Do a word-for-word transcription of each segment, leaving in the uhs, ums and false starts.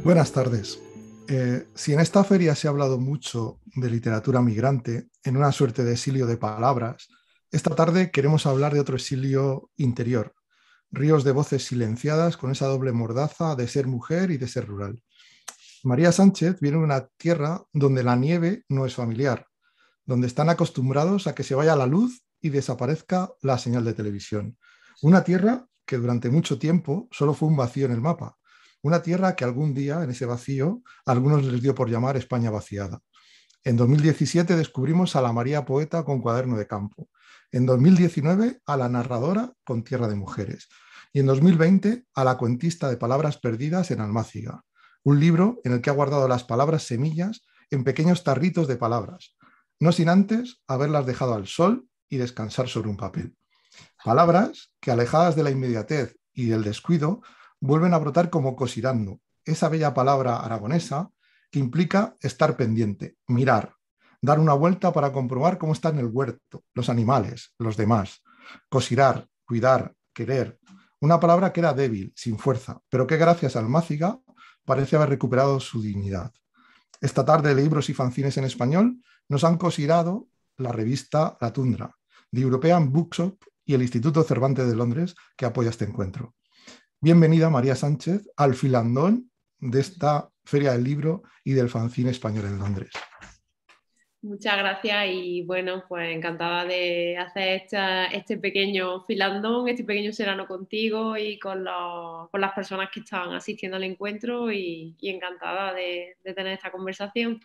Buenas tardes. Eh, si en esta feria se ha hablado mucho de literatura migrante, en una suerte de exilio de palabras, esta tarde queremos hablar de otro exilio interior, ríos de voces silenciadas con esa doble mordaza de ser mujer y de ser rural. María Sánchez viene de una tierra donde la nieve no es familiar, donde están acostumbrados a que se vaya la luz y desaparezca la señal de televisión. Una tierra que durante mucho tiempo solo fue un vacío en el mapa. Una tierra que algún día, en ese vacío, a algunos les dio por llamar España vaciada. En dos mil diecisiete descubrimos a la María poeta con Cuaderno de campo. En dos mil diecinueve a la narradora con Tierra de mujeres. Y en dos mil veinte a la cuentista de palabras perdidas en Almáciga. Un libro en el que ha guardado las palabras semillas en pequeños tarritos de palabras, no sin antes haberlas dejado al sol y descansar sobre un papel. Palabras que, alejadas de la inmediatez y del descuido, vuelven a brotar como cosirando, esa bella palabra aragonesa que implica estar pendiente, mirar, dar una vuelta para comprobar cómo están el huerto, los animales, los demás, cosirar, cuidar, querer. Una palabra que era débil, sin fuerza, pero que gracias al Almáciga parece haber recuperado su dignidad. Esta tarde de libros y fanzines en español nos han cosirado la revista La Tundra, The European Bookshop y el Instituto Cervantes de Londres, que apoya este encuentro. Bienvenida, María Sánchez, al filandón de esta Feria del Libro y del fanzine español en Londres. Muchas gracias y bueno, pues encantada de hacer esta, este pequeño filandón, este pequeño serano contigo y con, los, con las personas que están asistiendo al encuentro y, y encantada de, de tener esta conversación.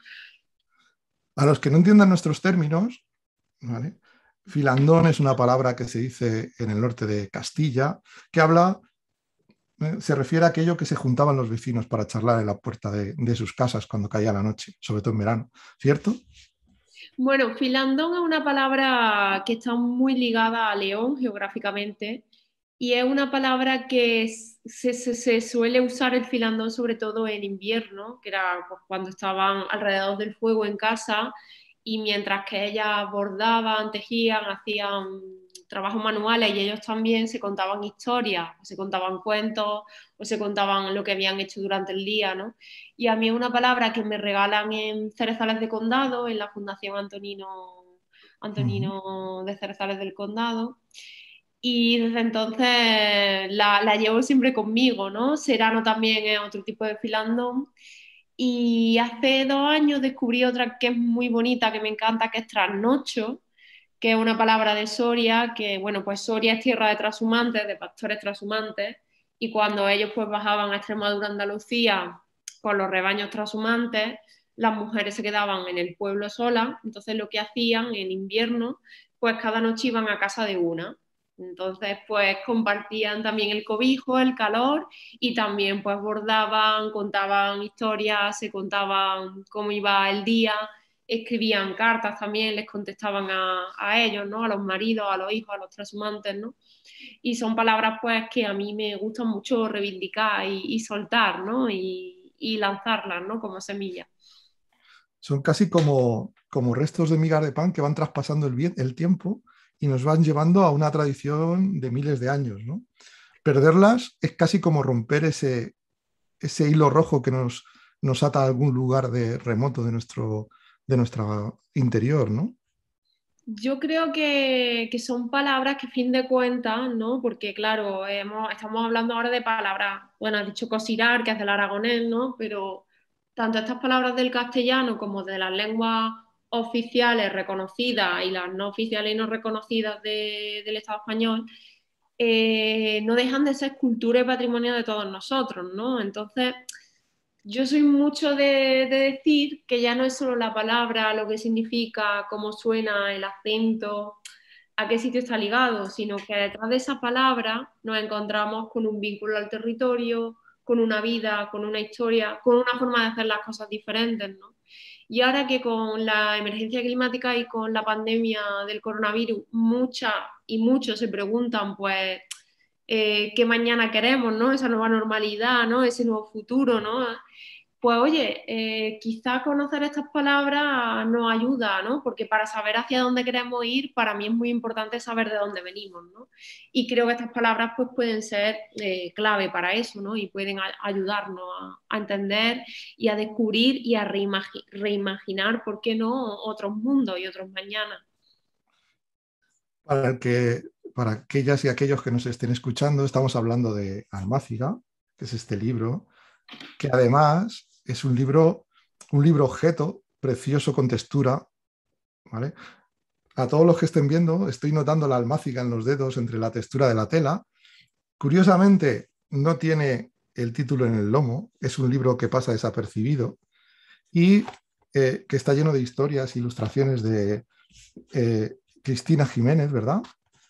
A los que no entiendan nuestros términos, ¿vale? Filandón es una palabra que se dice en el norte de Castilla, que habla, eh, se refiere a aquello que se juntaban los vecinos para charlar en la puerta de, de sus casas cuando caía la noche, sobre todo en verano, ¿cierto? Bueno, filandón es una palabra que está muy ligada a León geográficamente y es una palabra que se, se, se suele usar el filandón sobre todo en invierno, que era pues, cuando estaban alrededor del fuego en casa y mientras que ellas bordaban, tejían, hacían trabajos manuales y ellos también se contaban historias, se contaban cuentos o se contaban lo que habían hecho durante el día, ¿no? Y a mí es una palabra que me regalan en Cerezales de Condado, en la Fundación Antonino, Antonino de Cerezales del Condado. Y desde entonces la, la llevo siempre conmigo, ¿no? Serano también es otro tipo de filandón. Y hace dos años descubrí otra que es muy bonita, que me encanta, que es trasnocho, que es una palabra de Soria, que bueno, pues Soria es tierra de trashumantes, de pastores trashumantes, y cuando ellos pues bajaban a Extremadura, Andalucía, con los rebaños trashumantes, las mujeres se quedaban en el pueblo solas, entonces lo que hacían en invierno, pues cada noche iban a casa de una. Entonces, pues compartían también el cobijo, el calor y también pues bordaban, contaban historias, se contaban cómo iba el día, escribían cartas también, les contestaban a, a ellos, ¿no? A los maridos, a los hijos, a los trashumantes, ¿no? Y son palabras pues que a mí me gustan mucho reivindicar y, y soltar, ¿no? Y, y lanzarlas, ¿no? Como semillas. Son casi como, como restos de migas de pan que van traspasando el, el tiempo y nos van llevando a una tradición de miles de años, ¿no? Perderlas es casi como romper ese, ese hilo rojo que nos, nos ata a algún lugar de remoto de nuestro, de nuestro interior, ¿no? Yo creo que, que, son palabras que, a fin de cuentas, ¿no? Porque, claro, hemos, estamos hablando ahora de palabras, bueno, has dicho cosirar, que es del aragonés, ¿no? Pero tanto estas palabras del castellano como de las lenguas oficiales reconocidas y las no oficiales y no reconocidas de, del Estado español, eh, no dejan de ser cultura y patrimonio de todos nosotros, ¿no? Entonces, yo soy mucho de, de, decir que ya no es solo la palabra, lo que significa, cómo suena, el acento, a qué sitio está ligado, sino que detrás de esa palabra nos encontramos con un vínculo al territorio, con una vida, con una historia, con una forma de hacer las cosas diferentes, ¿no? Y ahora que con la emergencia climática y con la pandemia del coronavirus, muchas y muchos se preguntan, pues, eh, qué mañana queremos, ¿no? Esa nueva normalidad, ¿no? Ese nuevo futuro, ¿no? pues oye, eh, quizá conocer estas palabras nos ayuda, ¿no? Porque para saber hacia dónde queremos ir, para mí es muy importante saber de dónde venimos, ¿no? Y creo que estas palabras pues pueden ser eh, clave para eso, ¿no? Y pueden a- ayudarnos a, a entender y a descubrir y a reimagi- reimaginar, ¿por qué no?, otros mundos y otros mañanas. Para, el que, para aquellas y aquellos que nos estén escuchando, estamos hablando de Almáciga, que es este libro, que además es un libro, un libro objeto precioso con textura, ¿vale? A todos los que estén viendo, estoy notando la almáciga en los dedos entre la textura de la tela. Curiosamente, no tiene el título en el lomo, es un libro que pasa desapercibido y eh, que está lleno de historias, ilustraciones de eh, Cristina Jiménez, ¿verdad?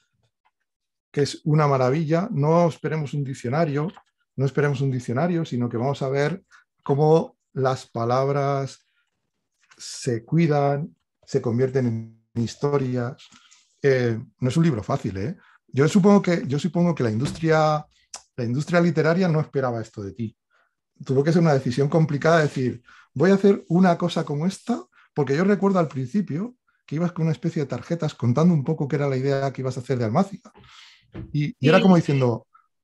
Que es una maravilla. No esperemos un diccionario, no esperemos un diccionario, sino que vamos a ver cómo las palabras se cuidan, se convierten en historias. Eh, no es un libro fácil, ¿eh? Yo supongo que, yo supongo que la industria, la industria literaria no esperaba esto de ti. Tuvo que ser una decisión complicada de decir, voy a hacer una cosa como esta, porque yo recuerdo al principio que ibas con una especie de tarjetas contando un poco qué era la idea que ibas a hacer de Almáciga. Y, y era como Sí. diciendo,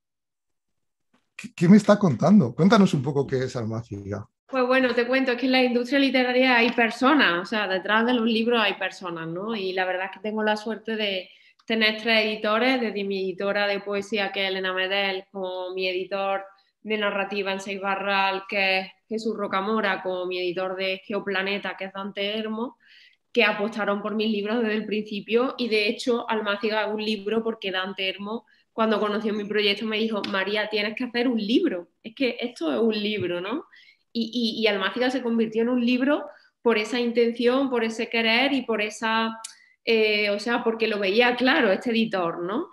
¿qué, ¿qué, me está contando? Cuéntanos un poco qué es Almáciga. Pues bueno, te cuento, es que en la industria literaria hay personas, o sea, detrás de los libros hay personas, ¿no? Y la verdad es que tengo la suerte de tener tres editores, desde mi editora de poesía, que es Elena Medel, como mi editor de narrativa en Seis Barral, que es Jesús Rocamora, como mi editor de Geoplaneta, que es Dante Hermo, que apostaron por mis libros desde el principio, y de hecho Almáciga es un libro porque Dante Hermo, cuando conoció mi proyecto, me dijo, María, tienes que hacer un libro, es que esto es un libro, ¿no? Y, y, y Almáciga se convirtió en un libro por esa intención, por ese querer y por esa, eh, o sea, porque lo veía claro este editor, ¿no?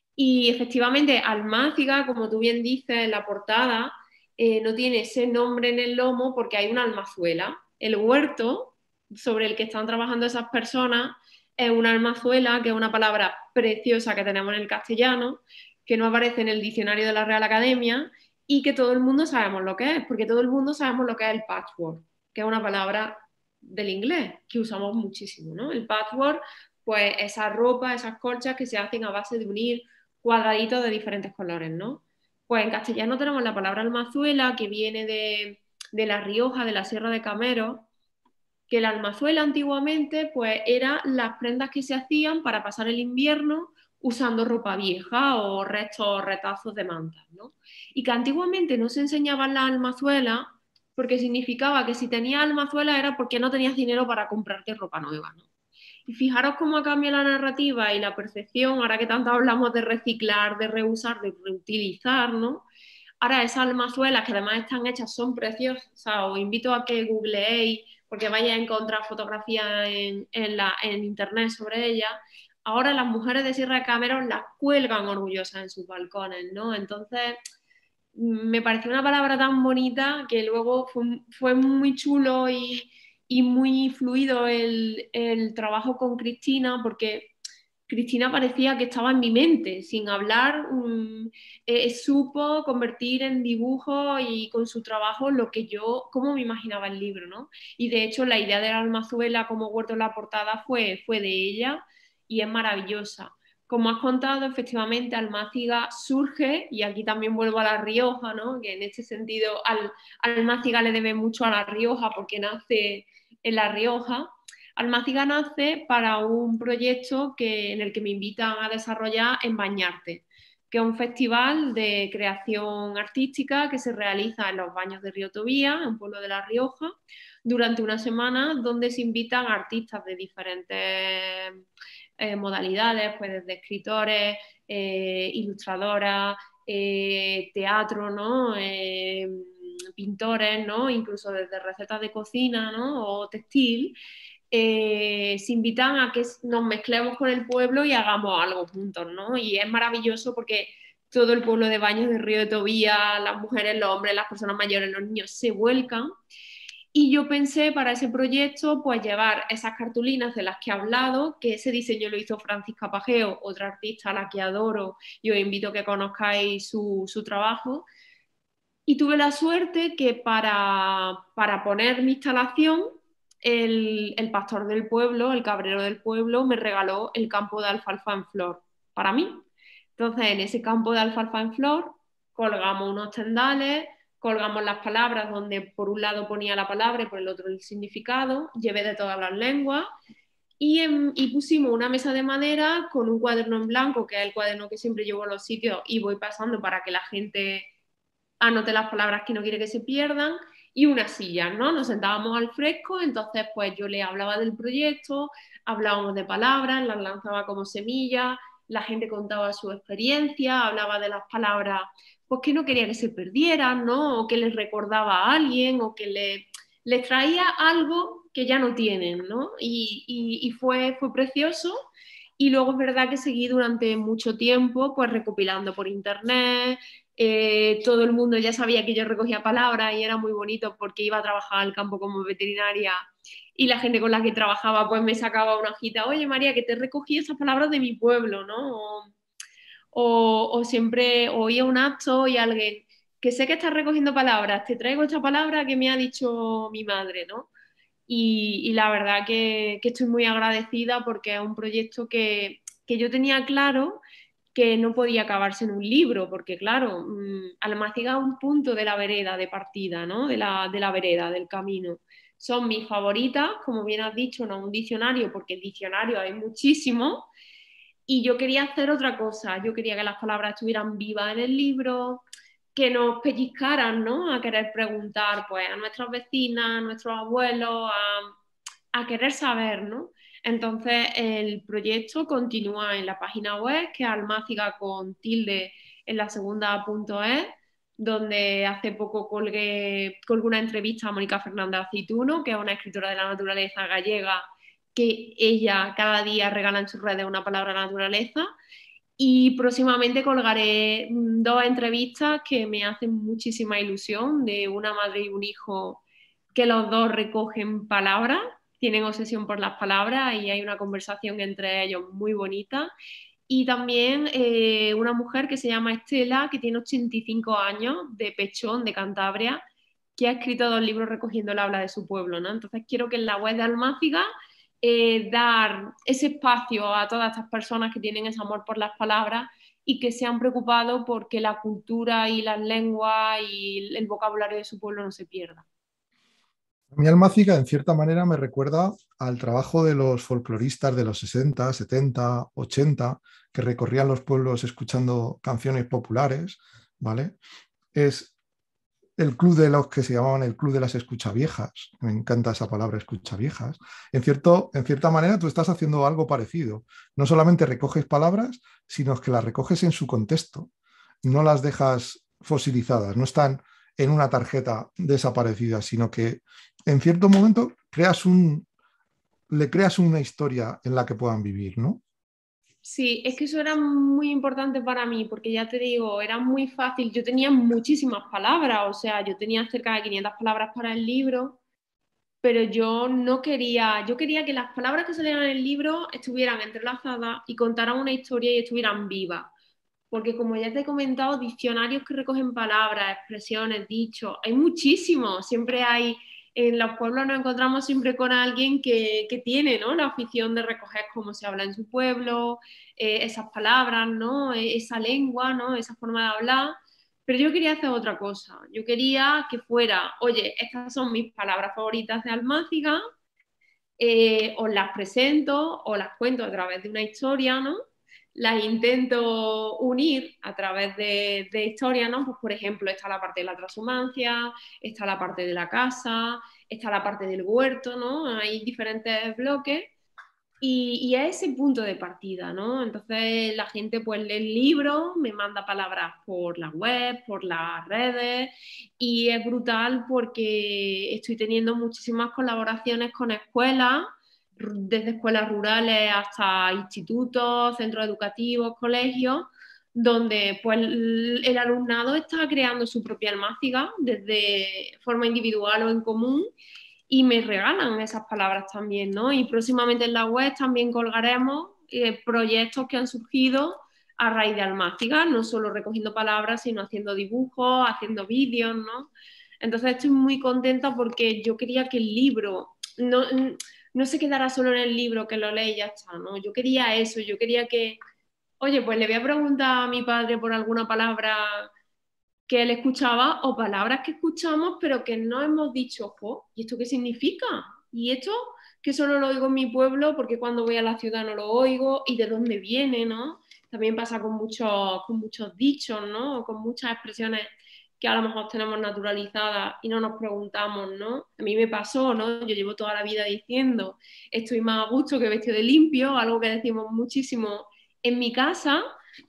Y efectivamente Almáciga, como tú bien dices en la portada, eh, no tiene ese nombre en el lomo porque hay una almazuela. El huerto sobre el que están trabajando esas personas es una almazuela, que es una palabra preciosa que tenemos en el castellano, que no aparece en el diccionario de la Real Academia y que todo el mundo sabemos lo que es, porque todo el mundo sabemos lo que es el patchwork, que es una palabra del inglés que usamos muchísimo, ¿no? El patchwork, pues esa ropa, esas colchas que se hacen a base de unir cuadraditos de diferentes colores, ¿no? Pues en castellano tenemos la palabra almazuela, que viene de, de La Rioja, de la Sierra de Camero, que la almazuela antiguamente pues era las prendas que se hacían para pasar el invierno usando ropa vieja o restos, retazos de mantas, ¿no? Y que antiguamente no se enseñaban las almazuelas porque significaba que si tenías almazuela era porque no tenías dinero para comprarte ropa nueva, ¿no? Y fijaros cómo ha cambiado la narrativa y la percepción, ahora que tanto hablamos de reciclar, de reusar, de reutilizar, ¿no? Ahora esas almazuelas, que además están hechas, son preciosas. O sea, os invito a que googleéis, porque vayáis a encontrar fotografías en, en, la, en internet sobre ellas. Ahora las mujeres de Sierra de Cameron las cuelgan orgullosas en sus balcones, ¿no? Entonces, me pareció una palabra tan bonita que luego fue, fue muy chulo y, y muy fluido el, el trabajo con Cristina, porque Cristina parecía que estaba en mi mente, sin hablar, um, eh, supo convertir en dibujo y con su trabajo lo que yo, cómo me imaginaba el libro, ¿no? Y de hecho la idea de la almazuela como huerto en la portada fue, fue de ella y es maravillosa. Como has contado, efectivamente, Almáciga surge, y aquí también vuelvo a La Rioja, ¿no? Que en este sentido al, Almáciga le debe mucho a La Rioja porque nace en La Rioja. Almáciga nace para un proyecto que, en el que me invitan a desarrollar en Bañarte, que es un festival de creación artística que se realiza en los Baños de Río Tobía, en un pueblo de La Rioja, durante una semana donde se invitan a artistas de diferentes eh, modalidades, pues desde escritores, eh, ilustradoras, eh, teatro, ¿no? Eh, pintores, ¿no? Incluso desde recetas de cocina, ¿no? O textil, eh, se invitan a que nos mezclemos con el pueblo y hagamos algo juntos, ¿no? Y es maravilloso porque todo el pueblo de Baños de Río de Tobía, las mujeres, los hombres, las personas mayores, los niños se vuelcan. Y yo pensé para ese proyecto, pues llevar esas cartulinas de las que he hablado, que ese diseño lo hizo Francisca Pajeo, otra artista a la que adoro y os invito a que conozcáis su, su trabajo. Y tuve la suerte que para, para poner mi instalación, el, el pastor del pueblo, el cabrero del pueblo, me regaló el campo de alfalfa en flor para mí. Entonces, en ese campo de alfalfa en flor, colgamos unos tendales, colgamos las palabras donde por un lado ponía la palabra y por el otro el significado, llevé de todas las lenguas y, en, y pusimos una mesa de madera con un cuaderno en blanco, que es el cuaderno que siempre llevo a los sitios y voy pasando para que la gente anote las palabras que no quiere que se pierdan, y unas sillas, ¿no? Nos sentábamos al fresco, entonces pues yo le hablaba del proyecto, hablábamos de palabras, las lanzaba como semillas, la gente contaba su experiencia, hablaba de las palabras pues que no quería que se perdieran, ¿no? O que les recordaba a alguien, o que le, les traía algo que ya no tienen, ¿no? Y, y, y fue, fue precioso. Y luego es verdad que seguí durante mucho tiempo pues recopilando por internet. Eh, todo el mundo ya sabía que yo recogía palabras y era muy bonito porque iba a trabajar al campo como veterinaria y la gente con la que trabajaba pues me sacaba una hojita, oye María, que te recogí esas palabras de mi pueblo, ¿no? O, o, o siempre oía un acto y alguien, que sé que estás recogiendo palabras, te traigo esta palabra que me ha dicho mi madre, ¿no? Y, y la verdad que, que, estoy muy agradecida porque es un proyecto que, que yo tenía claro que no podía acabarse en un libro, porque claro, mmm, Almáciga es un punto de la vereda de partida, ¿no? De la, de la vereda, del camino. Son mis favoritas, como bien has dicho, no un diccionario, porque diccionario hay muchísimos, y yo quería hacer otra cosa, yo quería que las palabras estuvieran vivas en el libro, que nos pellizcaran, ¿no? A querer preguntar, pues, a nuestras vecinas, a nuestros abuelos, a, a querer saber, ¿no? Entonces, el proyecto continúa en la página web, que es almáciga con tilde en la segunda punto es, donde hace poco colgué, colgué una entrevista a Mónica Fernández Aceituno, que es una escritora de la naturaleza gallega, que ella cada día regala en sus redes una palabra naturaleza. Y próximamente colgaré dos entrevistas que me hacen muchísima ilusión, de una madre y un hijo que los dos recogen palabras, tienen obsesión por las palabras y hay una conversación entre ellos muy bonita. Y también eh, una mujer que se llama Estela, que tiene ochenta y cinco años, de Pechón, de Cantabria, que ha escrito dos libros recogiendo el habla de su pueblo, ¿no? Entonces quiero que en la web de Almáciga eh, dar ese espacio a todas estas personas que tienen ese amor por las palabras y que se han preocupado porque la cultura y las lenguas y el vocabulario de su pueblo no se pierda. Mi Almáciga, en cierta manera, me recuerda al trabajo de los folcloristas de los sesenta, setenta, ochenta, que recorrían los pueblos escuchando canciones populares, ¿vale? Es el club de los que se llamaban el club de las escuchaviejas. Me encanta esa palabra, escuchaviejas. En, cierto, en cierta manera, tú estás haciendo algo parecido. No solamente recoges palabras, sino que las recoges en su contexto. No las dejas fosilizadas, no están en una tarjeta desaparecida, sino que en cierto momento creas un, le creas una historia en la que puedan vivir, ¿no? Sí, es que eso era muy importante para mí, porque ya te digo, era muy fácil. Yo tenía muchísimas palabras, o sea, yo tenía cerca de quinientas palabras para el libro, pero yo no quería, yo quería que las palabras que salieran en el libro estuvieran entrelazadas y contaran una historia y estuvieran vivas. Porque como ya te he comentado, diccionarios que recogen palabras, expresiones, dichos, hay muchísimos. Siempre hay, en los pueblos nos encontramos siempre con alguien que, que tiene, ¿no?, la afición de recoger cómo se habla en su pueblo, eh, esas palabras, ¿no?, esa lengua, ¿no?, esa forma de hablar. Pero yo quería hacer otra cosa. Yo quería que fuera, oye, estas son mis palabras favoritas de Almáciga, eh, os las presento, os las cuento a través de una historia, ¿no? Las intento unir a través de, de historias, ¿no? Pues por ejemplo, está la parte de la transhumancia, está la parte de la casa, está la parte del huerto, ¿no? Hay diferentes bloques y, y a ese punto de partida, ¿no? Entonces la gente pues lee el libro, me manda palabras por la web, por las redes y es brutal porque estoy teniendo muchísimas colaboraciones con escuelas, desde escuelas rurales hasta institutos, centros educativos, colegios, donde pues el alumnado está creando su propia almáciga desde forma individual o en común y me regalan esas palabras también, ¿no? Y próximamente en la web también colgaremos eh, proyectos que han surgido a raíz de Almáciga, no solo recogiendo palabras, sino haciendo dibujos, haciendo vídeos, ¿no? Entonces estoy muy contenta porque yo quería que el libro no, no se quedara solo en el libro, que lo lee y ya está, ¿no? Yo quería eso, yo quería que, oye, pues le voy a preguntar a mi padre por alguna palabra que él escuchaba o palabras que escuchamos pero que no hemos dicho, jo, ¿y esto qué significa? ¿Y esto que solo lo oigo en mi pueblo porque cuando voy a la ciudad no lo oigo? ¿Y de dónde viene, no? También pasa con muchos, con muchos dichos, ¿no? Con muchas expresiones que a lo mejor tenemos naturalizadas y no nos preguntamos, ¿no? A mí me pasó, ¿no? Yo llevo toda la vida diciendo, estoy más a gusto que vestido de limpio, algo que decimos muchísimo en mi casa,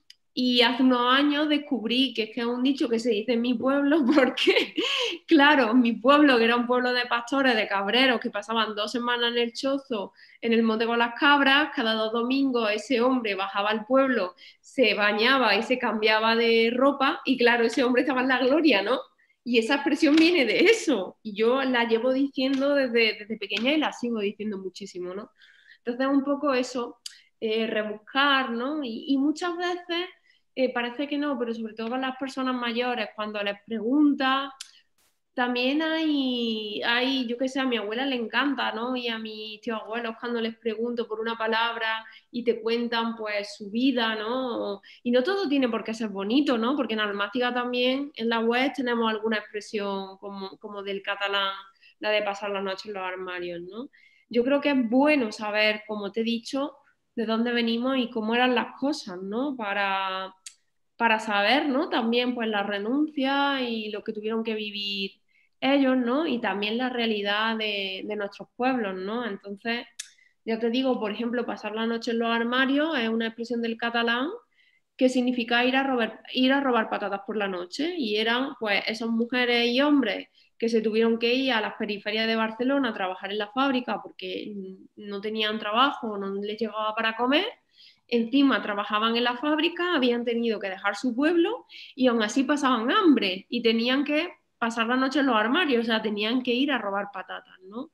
y hace unos años descubrí que es que es un dicho que se dice en mi pueblo porque, claro, mi pueblo, que era un pueblo de pastores, de cabreros, que pasaban dos semanas en el chozo, en el monte con las cabras, cada dos domingos ese hombre bajaba al pueblo, se bañaba y se cambiaba de ropa y claro, ese hombre estaba en la gloria, ¿no? Y esa expresión viene de eso. Y yo la llevo diciendo desde, desde pequeña y la sigo diciendo muchísimo, ¿no? Entonces, un poco eso, eh, rebuscar, ¿no? Y, y muchas veces eh, parece que no, pero sobre todo con las personas mayores, cuando les preguntas, también hay, hay, yo qué sé, a mi abuela le encanta, ¿no? Y a mis tíos abuelos cuando les pregunto por una palabra y te cuentan pues su vida, ¿no? Y no todo tiene por qué ser bonito, ¿no? Porque en Almáciga también, en la web, tenemos alguna expresión como, como del catalán, la de pasar la noche en los armarios, ¿no? Yo creo que es bueno saber, como te he dicho, de dónde venimos y cómo eran las cosas, ¿no? Para, para saber, ¿no? También pues la renuncia y lo que tuvieron que vivir ellos, ¿no? Y también la realidad de, de nuestros pueblos, ¿no? Entonces, ya te digo, por ejemplo, pasar la noche en los armarios es una expresión del catalán que significa ir a robar, ir a robar patatas por la noche. Y eran, pues, esas mujeres y hombres que se tuvieron que ir a las periferias de Barcelona a trabajar en la fábrica porque no tenían trabajo, no les llegaba para comer. Encima trabajaban en la fábrica, habían tenido que dejar su pueblo y aún así pasaban hambre y tenían que pasar la noche en los armarios, o sea, tenían que ir a robar patatas, ¿no?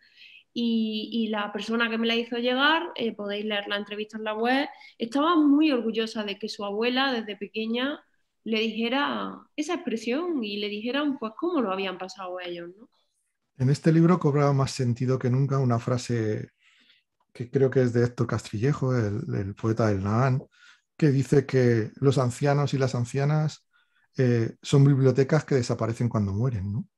Y, y la persona que me la hizo llegar, eh, podéis leer la entrevista en la web, estaba muy orgullosa de que su abuela desde pequeña le dijera esa expresión y le dijeran pues cómo lo habían pasado ellos, ¿no? En este libro cobra más sentido que nunca una frase que creo que es de Héctor Castillejo, el, el poeta del Nahán, que dice que los ancianos y las ancianas eh, son bibliotecas que desaparecen cuando mueren, ¿no?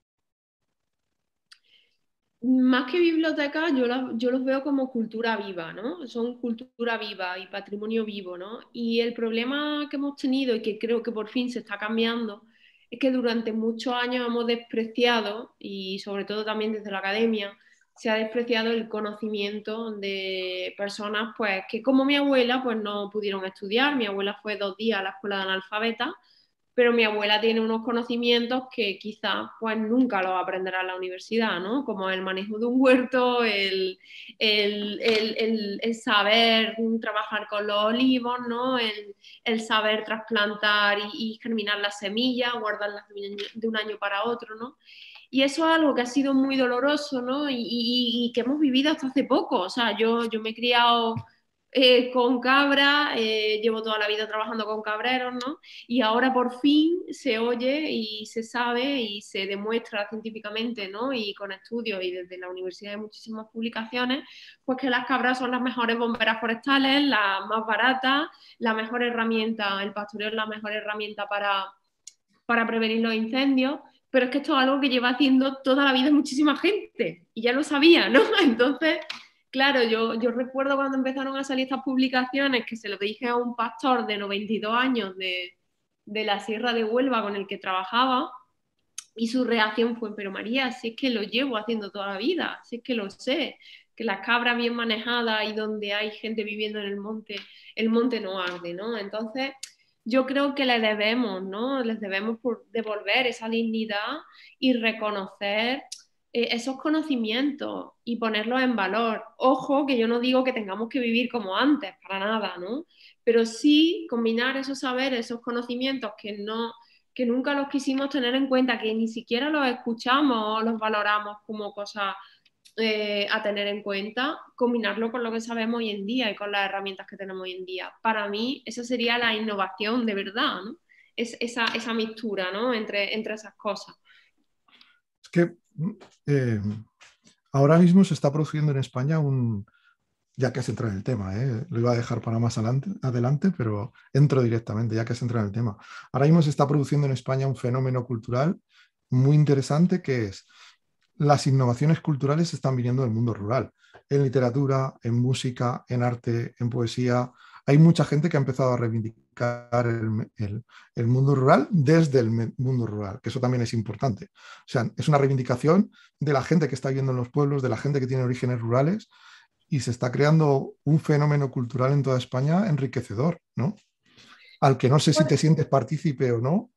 Más que biblioteca, yo, la, yo los veo como cultura viva, ¿no? Son cultura viva y patrimonio vivo, ¿no? Y el problema que hemos tenido y que creo que por fin se está cambiando es que durante muchos años hemos despreciado, y sobre todo también desde la academia, se ha despreciado el conocimiento de personas pues que como mi abuela pues no pudieron estudiar. Mi abuela fue dos días a la escuela de analfabeta, pero mi abuela tiene unos conocimientos que quizás pues nunca los aprenderá en la universidad, ¿no? Como el manejo de un huerto, el, el, el, el, el saber trabajar con los olivos, ¿no? El, el saber trasplantar y, y, germinar las semillas, guardarlas de un año para otro, ¿no? Y eso es algo que ha sido muy doloroso, ¿no? Y, y, y que hemos vivido hasta hace poco. O sea, yo, yo me he criado eh, con cabras, eh, llevo toda la vida trabajando con cabreros, ¿no? Y ahora por fin se oye y se sabe y se demuestra científicamente, ¿no? Y con estudios y desde la universidad hay muchísimas publicaciones, pues que las cabras son las mejores bomberas forestales, las más baratas, la mejor herramienta, el pastoreo es la mejor herramienta para, para prevenir los incendios. Pero es que esto es algo que lleva haciendo toda la vida muchísima gente y ya lo sabía, ¿no? Entonces, claro, yo, yo recuerdo cuando empezaron a salir estas publicaciones que se lo dije a un pastor de noventa y dos años de, de la Sierra de Huelva con el que trabajaba, y su reacción fue, pero María, si es que lo llevo haciendo toda la vida, si es que lo sé, que las cabras bien manejadas y donde hay gente viviendo en el monte, el monte no arde, ¿no? Entonces, yo creo que les debemos, ¿no? Les debemos por devolver esa dignidad y reconocer eh, esos conocimientos y ponerlos en valor. Ojo, que yo no digo que tengamos que vivir como antes, para nada, ¿no? Pero sí combinar esos saberes, esos conocimientos que no que nunca los quisimos tener en cuenta, que ni siquiera los escuchamos o los valoramos como cosas eh, a tener en cuenta, combinarlo con lo que sabemos hoy en día y con las herramientas que tenemos hoy en día. Para mí, esa sería la innovación de verdad, ¿no? Es esa, esa mixtura, ¿no? entre, entre esas cosas. Es que eh, ahora mismo se está produciendo en España un, ya que has entrado en el tema, ¿eh? Lo iba a dejar para más adelante, adelante, pero entro directamente, ya que has entrado en el tema. Ahora mismo se está produciendo en España un fenómeno cultural muy interesante que es las innovaciones culturales están viniendo del mundo rural, en literatura, en música, en arte, en poesía. Hay mucha gente que ha empezado a reivindicar el, el, el mundo rural desde el mundo rural, que eso también es importante. O sea, es una reivindicación de la gente que está viviendo en los pueblos, de la gente que tiene orígenes rurales, y se está creando un fenómeno cultural en toda España enriquecedor, ¿no? Al que no sé si Bueno, te sientes partícipe o no,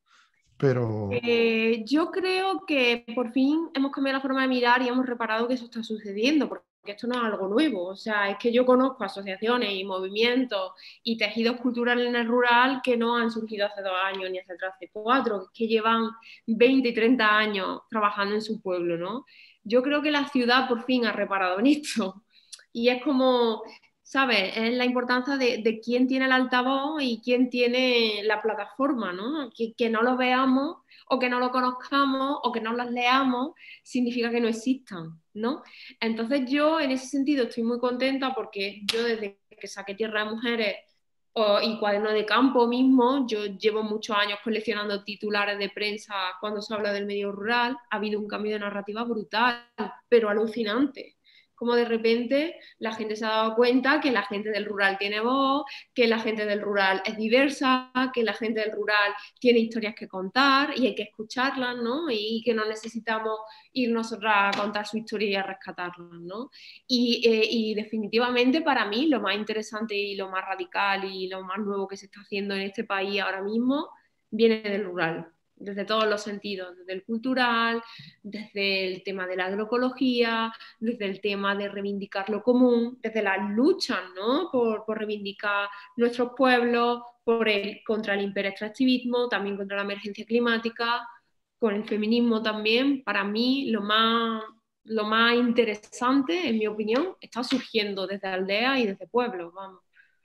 pero Eh, yo creo que por fin hemos cambiado la forma de mirar y hemos reparado que eso está sucediendo, porque esto no es algo nuevo. O sea, es que yo conozco asociaciones y movimientos y tejidos culturales en el rural que no han surgido hace dos años ni hace atrás hace cuatro, que llevan veinte y treinta años trabajando en su pueblo, ¿no? Yo creo que la ciudad por fin ha reparado en esto. Y es como, ¿sabes? Es la importancia de, de quién tiene el altavoz y quién tiene la plataforma, ¿no? Que, que no lo veamos o que no lo conozcamos o que no las leamos significa que no existan, ¿no? Entonces yo en ese sentido estoy muy contenta porque yo desde que saqué Tierra de Mujeres o, y Cuaderno de Campo mismo, yo llevo muchos años coleccionando titulares de prensa cuando se habla del medio rural, ha habido un cambio de narrativa brutal, pero alucinante. Como de repente la gente se ha dado cuenta que la gente del rural tiene voz, que la gente del rural es diversa, que la gente del rural tiene historias que contar y hay que escucharlas, ¿no? Y que no necesitamos ir nosotras a contar su historia y a rescatarlas, ¿no? Y, eh, y definitivamente para mí lo más interesante y lo más radical y lo más nuevo que se está haciendo en este país ahora mismo viene del rural, desde todos los sentidos, desde el cultural, desde el tema de la agroecología, desde el tema de reivindicar lo común, desde las luchas, ¿no? Por, por reivindicar nuestros pueblos, por el, contra el hiperextractivismo, también contra la emergencia climática, con el feminismo también. Para mí lo más, lo más interesante, en mi opinión, está surgiendo desde aldeas y desde pueblos, vamos.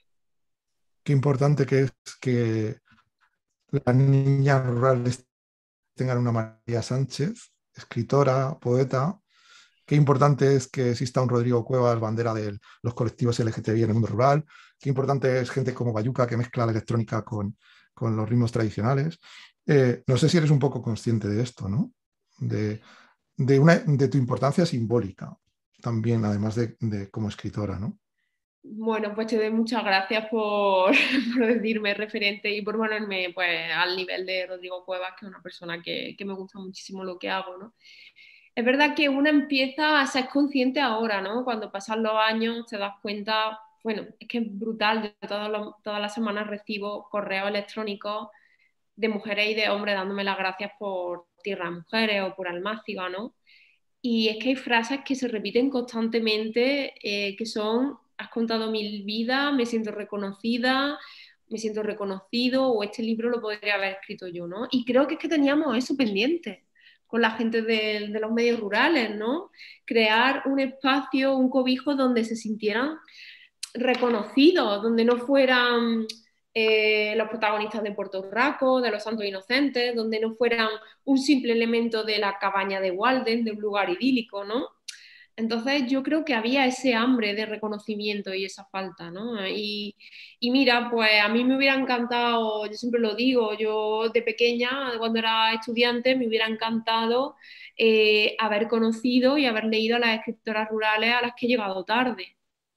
qué importante que es que las niñas rurales tengan una María Sánchez, escritora, poeta. Qué importante es que exista un Rodrigo Cuevas, bandera de los colectivos L G T B I en el mundo rural. Qué importante es gente como Bayuca que mezcla la electrónica con, con los ritmos tradicionales. Eh, no sé si eres un poco consciente de esto, ¿no? De, de, una, de tu importancia simbólica también, además de, de como escritora, ¿no? Bueno, pues te doy muchas gracias por, por decirme referente y por ponerme pues, al nivel de Rodrigo Cuevas, que es una persona que, que me gusta muchísimo lo que hago, ¿no? Es verdad que uno empieza a ser consciente ahora, ¿no? Cuando pasan los años te das cuenta, bueno, es que es brutal, yo todos los- todas las semanas recibo correos electrónicos de mujeres y de hombres dándome las gracias por Tierra de Mujeres o por Almáciga, ¿no? Y es que hay frases que se repiten constantemente, eh, que son, has contado mil vidas, me siento reconocida, me siento reconocido, o este libro lo podría haber escrito yo, ¿no? Y creo que es que teníamos eso pendiente con la gente de, de los medios rurales, ¿no? Crear un espacio, un cobijo donde se sintieran reconocidos, donde no fueran eh, los protagonistas de Puerto Rico, de los Santos Inocentes, donde no fueran un simple elemento de la cabaña de Walden, de un lugar idílico, ¿no? Entonces yo creo que había ese hambre de reconocimiento y esa falta, ¿no? Y, y, mira, pues a mí me hubiera encantado, yo siempre lo digo, yo de pequeña, cuando era estudiante, me hubiera encantado eh, haber conocido y haber leído a las escritoras rurales a las que he llegado tarde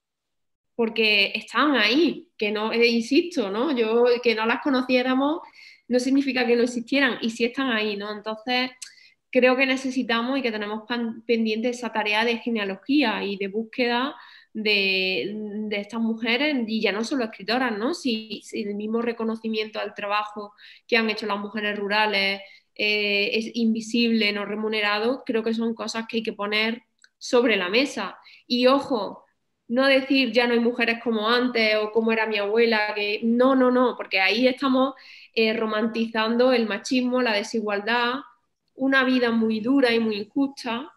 porque están ahí, que no, eh, insisto, ¿no? Yo que no las conociéramos no significa que no existieran, y sí están ahí, ¿no? Entonces, creo que necesitamos y que tenemos pendiente esa tarea de genealogía y de búsqueda de, de estas mujeres, y ya no solo escritoras, ¿no? Si, si el mismo reconocimiento al trabajo que han hecho las mujeres rurales eh, es invisible, no remunerado, creo que son cosas que hay que poner sobre la mesa. Y ojo, no decir ya no hay mujeres como antes o como era mi abuela, que no, no, no, porque ahí estamos eh, romantizando el machismo, la desigualdad, una vida muy dura y muy injusta,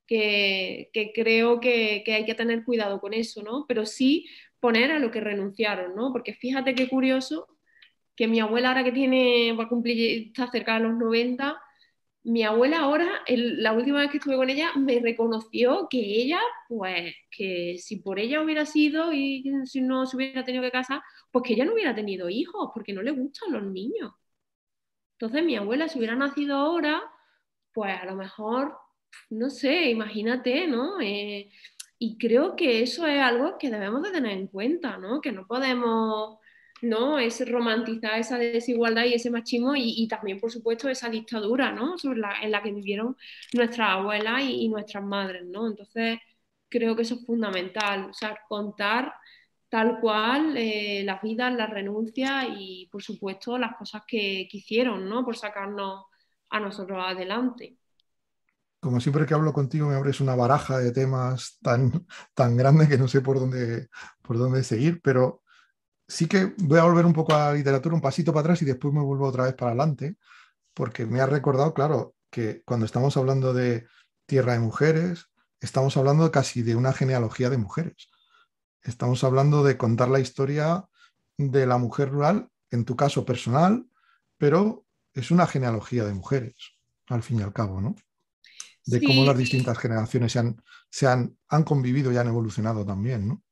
que, que creo que, que hay que tener cuidado con eso, ¿no? Pero sí poner a lo que renunciaron, ¿no? Porque fíjate qué curioso que mi abuela ahora que tiene, va a cumplir, está cerca de los noventa, mi abuela ahora, el, la última vez que estuve con ella, me reconoció que ella, pues, que si por ella hubiera sido y si no se hubiera tenido que casar, pues que ella no hubiera tenido hijos, porque no le gustan los niños. Entonces mi abuela, si hubiera nacido ahora, pues a lo mejor, no sé, imagínate, ¿no? Eh, y creo que eso es algo que debemos de tener en cuenta, ¿no? Que no podemos, ¿no? Es romantizar esa desigualdad y ese machismo y, y también, por supuesto, esa dictadura, ¿no? Sobre la, en la que vivieron nuestras abuelas y, y nuestras madres, ¿no? Entonces, creo que eso es fundamental, o sea, contar tal cual eh, las vidas, las renuncias y, por supuesto, las cosas que, que hicieron, ¿no? Por sacarnos a nosotros adelante. Como siempre que hablo contigo me abres una baraja de temas tan, tan grande que no sé por dónde, por dónde seguir, pero sí que voy a volver un poco a la literatura, un pasito para atrás y después me vuelvo otra vez para adelante, porque me ha recordado, claro, que cuando estamos hablando de Tierra de Mujeres, estamos hablando casi de una genealogía de mujeres. Estamos hablando de contar la historia de la mujer rural, en tu caso personal, pero es una genealogía de mujeres, al fin y al cabo, ¿no? De cómo Sí, las distintas generaciones se han, se han, han convivido y han evolucionado también, ¿no?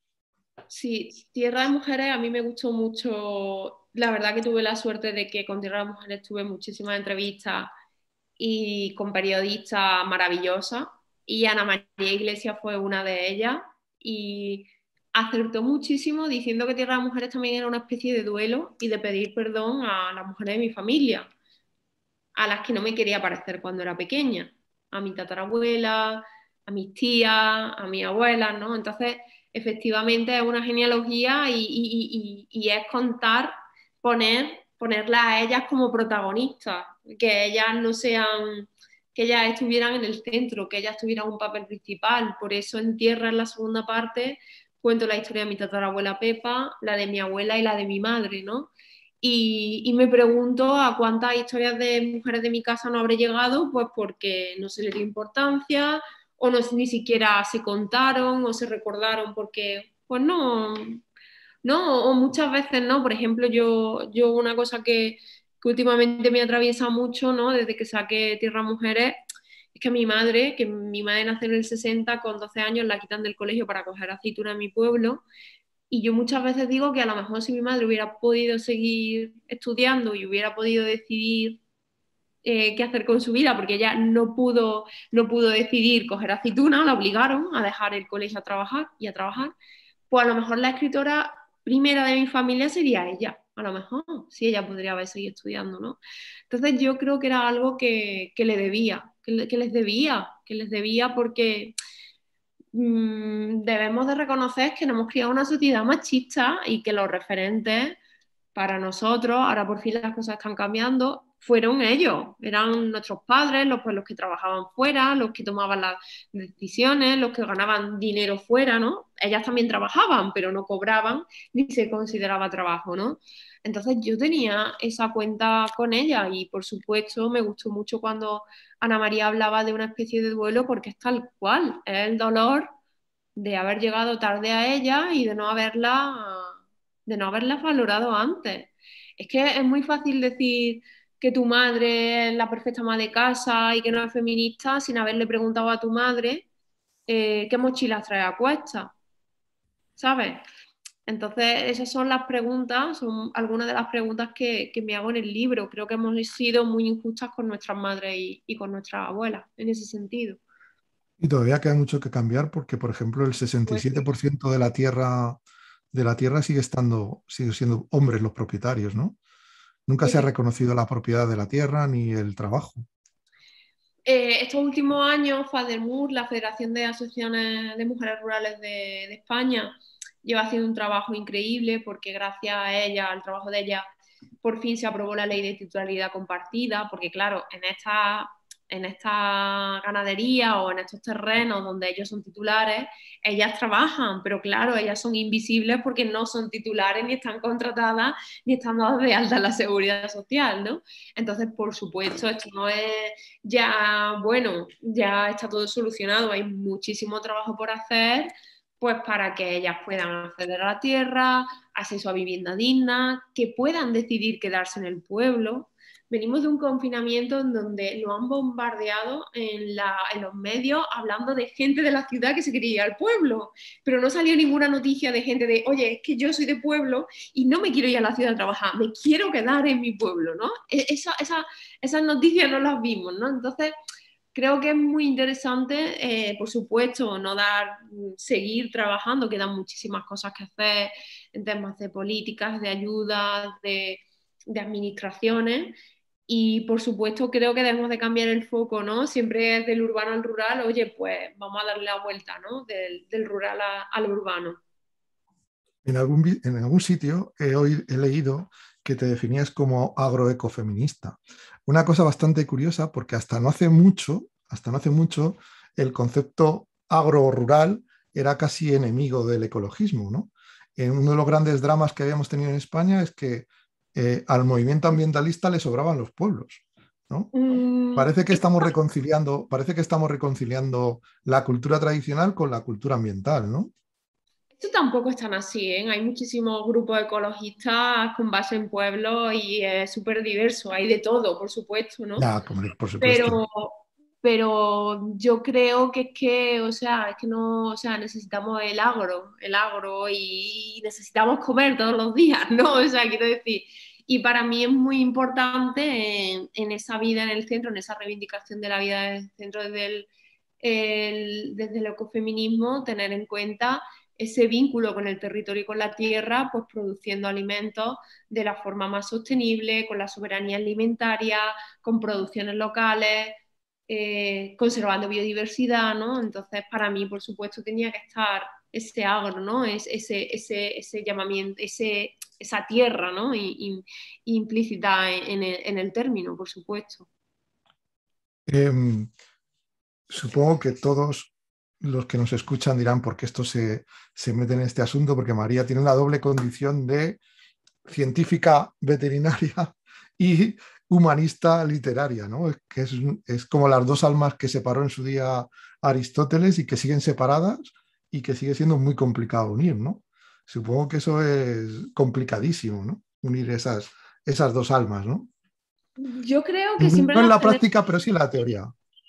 sí, Tierra de Mujeres a mí me gustó mucho. La verdad que tuve la suerte de que con Tierra de Mujeres tuve muchísimas entrevistas y con periodistas maravillosas. Y Ana María Iglesias fue una de ellas. Y acertó muchísimo diciendo que Tierra de Mujeres también era una especie de duelo y de pedir perdón a las mujeres de mi familia, a las que no me quería parecer cuando era pequeña, a mi tatarabuela, a mis tías, a mi abuela, ¿no? Entonces, efectivamente es una genealogía y, y, y, y es contar, poner, ponerlas a ellas como protagonistas, que ellas no sean, que ellas estuvieran en el centro, que ellas tuvieran un papel principal. Por eso en Tierra, en la segunda parte, cuento la historia de mi tatarabuela Pepa, la de mi abuela y la de mi madre, ¿no? Y, y, me pregunto a cuántas historias de mujeres de mi casa no habré llegado, pues porque no se le dio importancia o no, ni siquiera se contaron o se recordaron porque, pues no, no, o muchas veces no. Por ejemplo, yo, yo una cosa que, que últimamente me atraviesa mucho, ¿no? Desde que saqué Tierra Mujeres, es que mi madre, que mi madre nació en el sesenta, con doce años la quitan del colegio para coger aceituna en mi pueblo. Y yo muchas veces digo que a lo mejor si mi madre hubiera podido seguir estudiando y hubiera podido decidir eh, qué hacer con su vida, porque ella no pudo, no pudo decidir coger aceituna, la obligaron a dejar el colegio a trabajar y a trabajar, pues a lo mejor la escritora primera de mi familia sería ella, a lo mejor, si ella podría haber seguido estudiando, ¿no? Entonces yo creo que era algo que, que le debía, que, le, que les debía, que les debía porque mmm, debemos de reconocer que nos hemos criado una sociedad machista y que los referentes para nosotros, ahora por fin las cosas están cambiando, fueron ellos, eran nuestros padres, los, pues, los que trabajaban fuera, los que tomaban las decisiones, los que ganaban dinero fuera, ¿no? Ellas también trabajaban, pero no cobraban ni se consideraba trabajo, ¿no? Entonces yo tenía esa cuenta con ella y por supuesto me gustó mucho cuando Ana María hablaba de una especie de duelo porque es tal cual, es el dolor de haber llegado tarde a ella y de no haberla, de no haberla valorado antes. Es que es muy fácil decir que tu madre es la perfecta ama de casa y que no es feminista sin haberle preguntado a tu madre eh, qué mochilas trae a cuestas, ¿sabes? Entonces, esas son las preguntas, son algunas de las preguntas que, que me hago en el libro. Creo que hemos sido muy injustas con nuestras madres y, y con nuestras abuelas en ese sentido. Y todavía queda mucho que cambiar porque, por ejemplo, el Pues sí. sesenta y siete por ciento de la tierra, de la tierra sigue estando, sigue siendo hombres los propietarios, ¿no? Nunca se ha reconocido la propiedad de la tierra ni el trabajo. Eh, estos últimos años, FADERMUR, la Federación de Asociaciones de Mujeres Rurales de, de España, lleva haciendo un trabajo increíble porque gracias a ella, al trabajo de ella, por fin se aprobó la ley de titularidad compartida, porque claro, en esta, en esta ganadería o en estos terrenos donde ellos son titulares, ellas trabajan, pero claro, ellas son invisibles porque no son titulares, ni están contratadas, ni están dadas de alta en la seguridad social, ¿no? Entonces, por supuesto, esto no es ya, bueno, ya está todo solucionado, hay muchísimo trabajo por hacer, pues para que ellas puedan acceder a la tierra, acceso a vivienda digna, que puedan decidir quedarse en el pueblo. Venimos de un confinamiento en donde lo han bombardeado en, la, en los medios hablando de gente de la ciudad que se quería ir al pueblo, pero no salió ninguna noticia de gente de, oye, es que yo soy de pueblo y no me quiero ir a la ciudad a trabajar, me quiero quedar en mi pueblo, ¿no? Esa, esa, esas noticias no las vimos, ¿no? Entonces, creo que es muy interesante, eh, por supuesto, no dar, seguir trabajando, quedan muchísimas cosas que hacer en temas de políticas, de ayudas, de, de administraciones. Y por supuesto creo que debemos de cambiar el foco, ¿no? Siempre es del urbano al rural, oye, pues vamos a darle la vuelta, ¿no? Del, del rural a, al urbano. En algún, en algún sitio he, oído, he leído que te definías como agroecofeminista. Una cosa bastante curiosa porque hasta no hace mucho, hasta no hace mucho, el concepto agro-rural era casi enemigo del ecologismo, ¿no? En uno de los grandes dramas que habíamos tenido en España es que eh, al movimiento ambientalista le sobraban los pueblos, ¿no? Mm, Parece que estamos reconciliando, parece que estamos reconciliando la cultura tradicional con la cultura ambiental, ¿no? Esto tampoco es tan así, ¿eh? Hay muchísimos grupos ecologistas con base en pueblos y es súper diverso, hay de todo, por supuesto, ¿no? Ya, por supuesto. Pero, pero yo creo que es que, o sea, es que no, o sea, necesitamos el agro, el agro y necesitamos comer todos los días, ¿no? O sea, quiero decir, y para mí es muy importante en, en esa vida en el centro, en esa reivindicación de la vida en el centro desde el, el, desde el ecofeminismo, tener en cuenta ese vínculo con el territorio y con la tierra, pues produciendo alimentos de la forma más sostenible, con la soberanía alimentaria, con producciones locales, eh, conservando biodiversidad, ¿no? Entonces, para mí, por supuesto, tenía que estar ese agro, ¿no? Es, ese, ese, ese llamamiento, ese, esa tierra, ¿no? Y, y, implícita en el, en el término, por supuesto. Eh, Supongo que todos los que nos escuchan dirán por qué esto se, se mete en este asunto, porque María tiene una doble condición de científica veterinaria y humanista literaria, ¿no? Es, que es, es como las dos almas que separó en su día Aristóteles y que siguen separadas y que sigue siendo muy complicado unir, ¿no? Supongo que eso es complicadísimo, ¿no? Unir esas, esas dos almas, ¿no? Yo creo que siempre No en las la tenemos. práctica, pero sí en la teoría.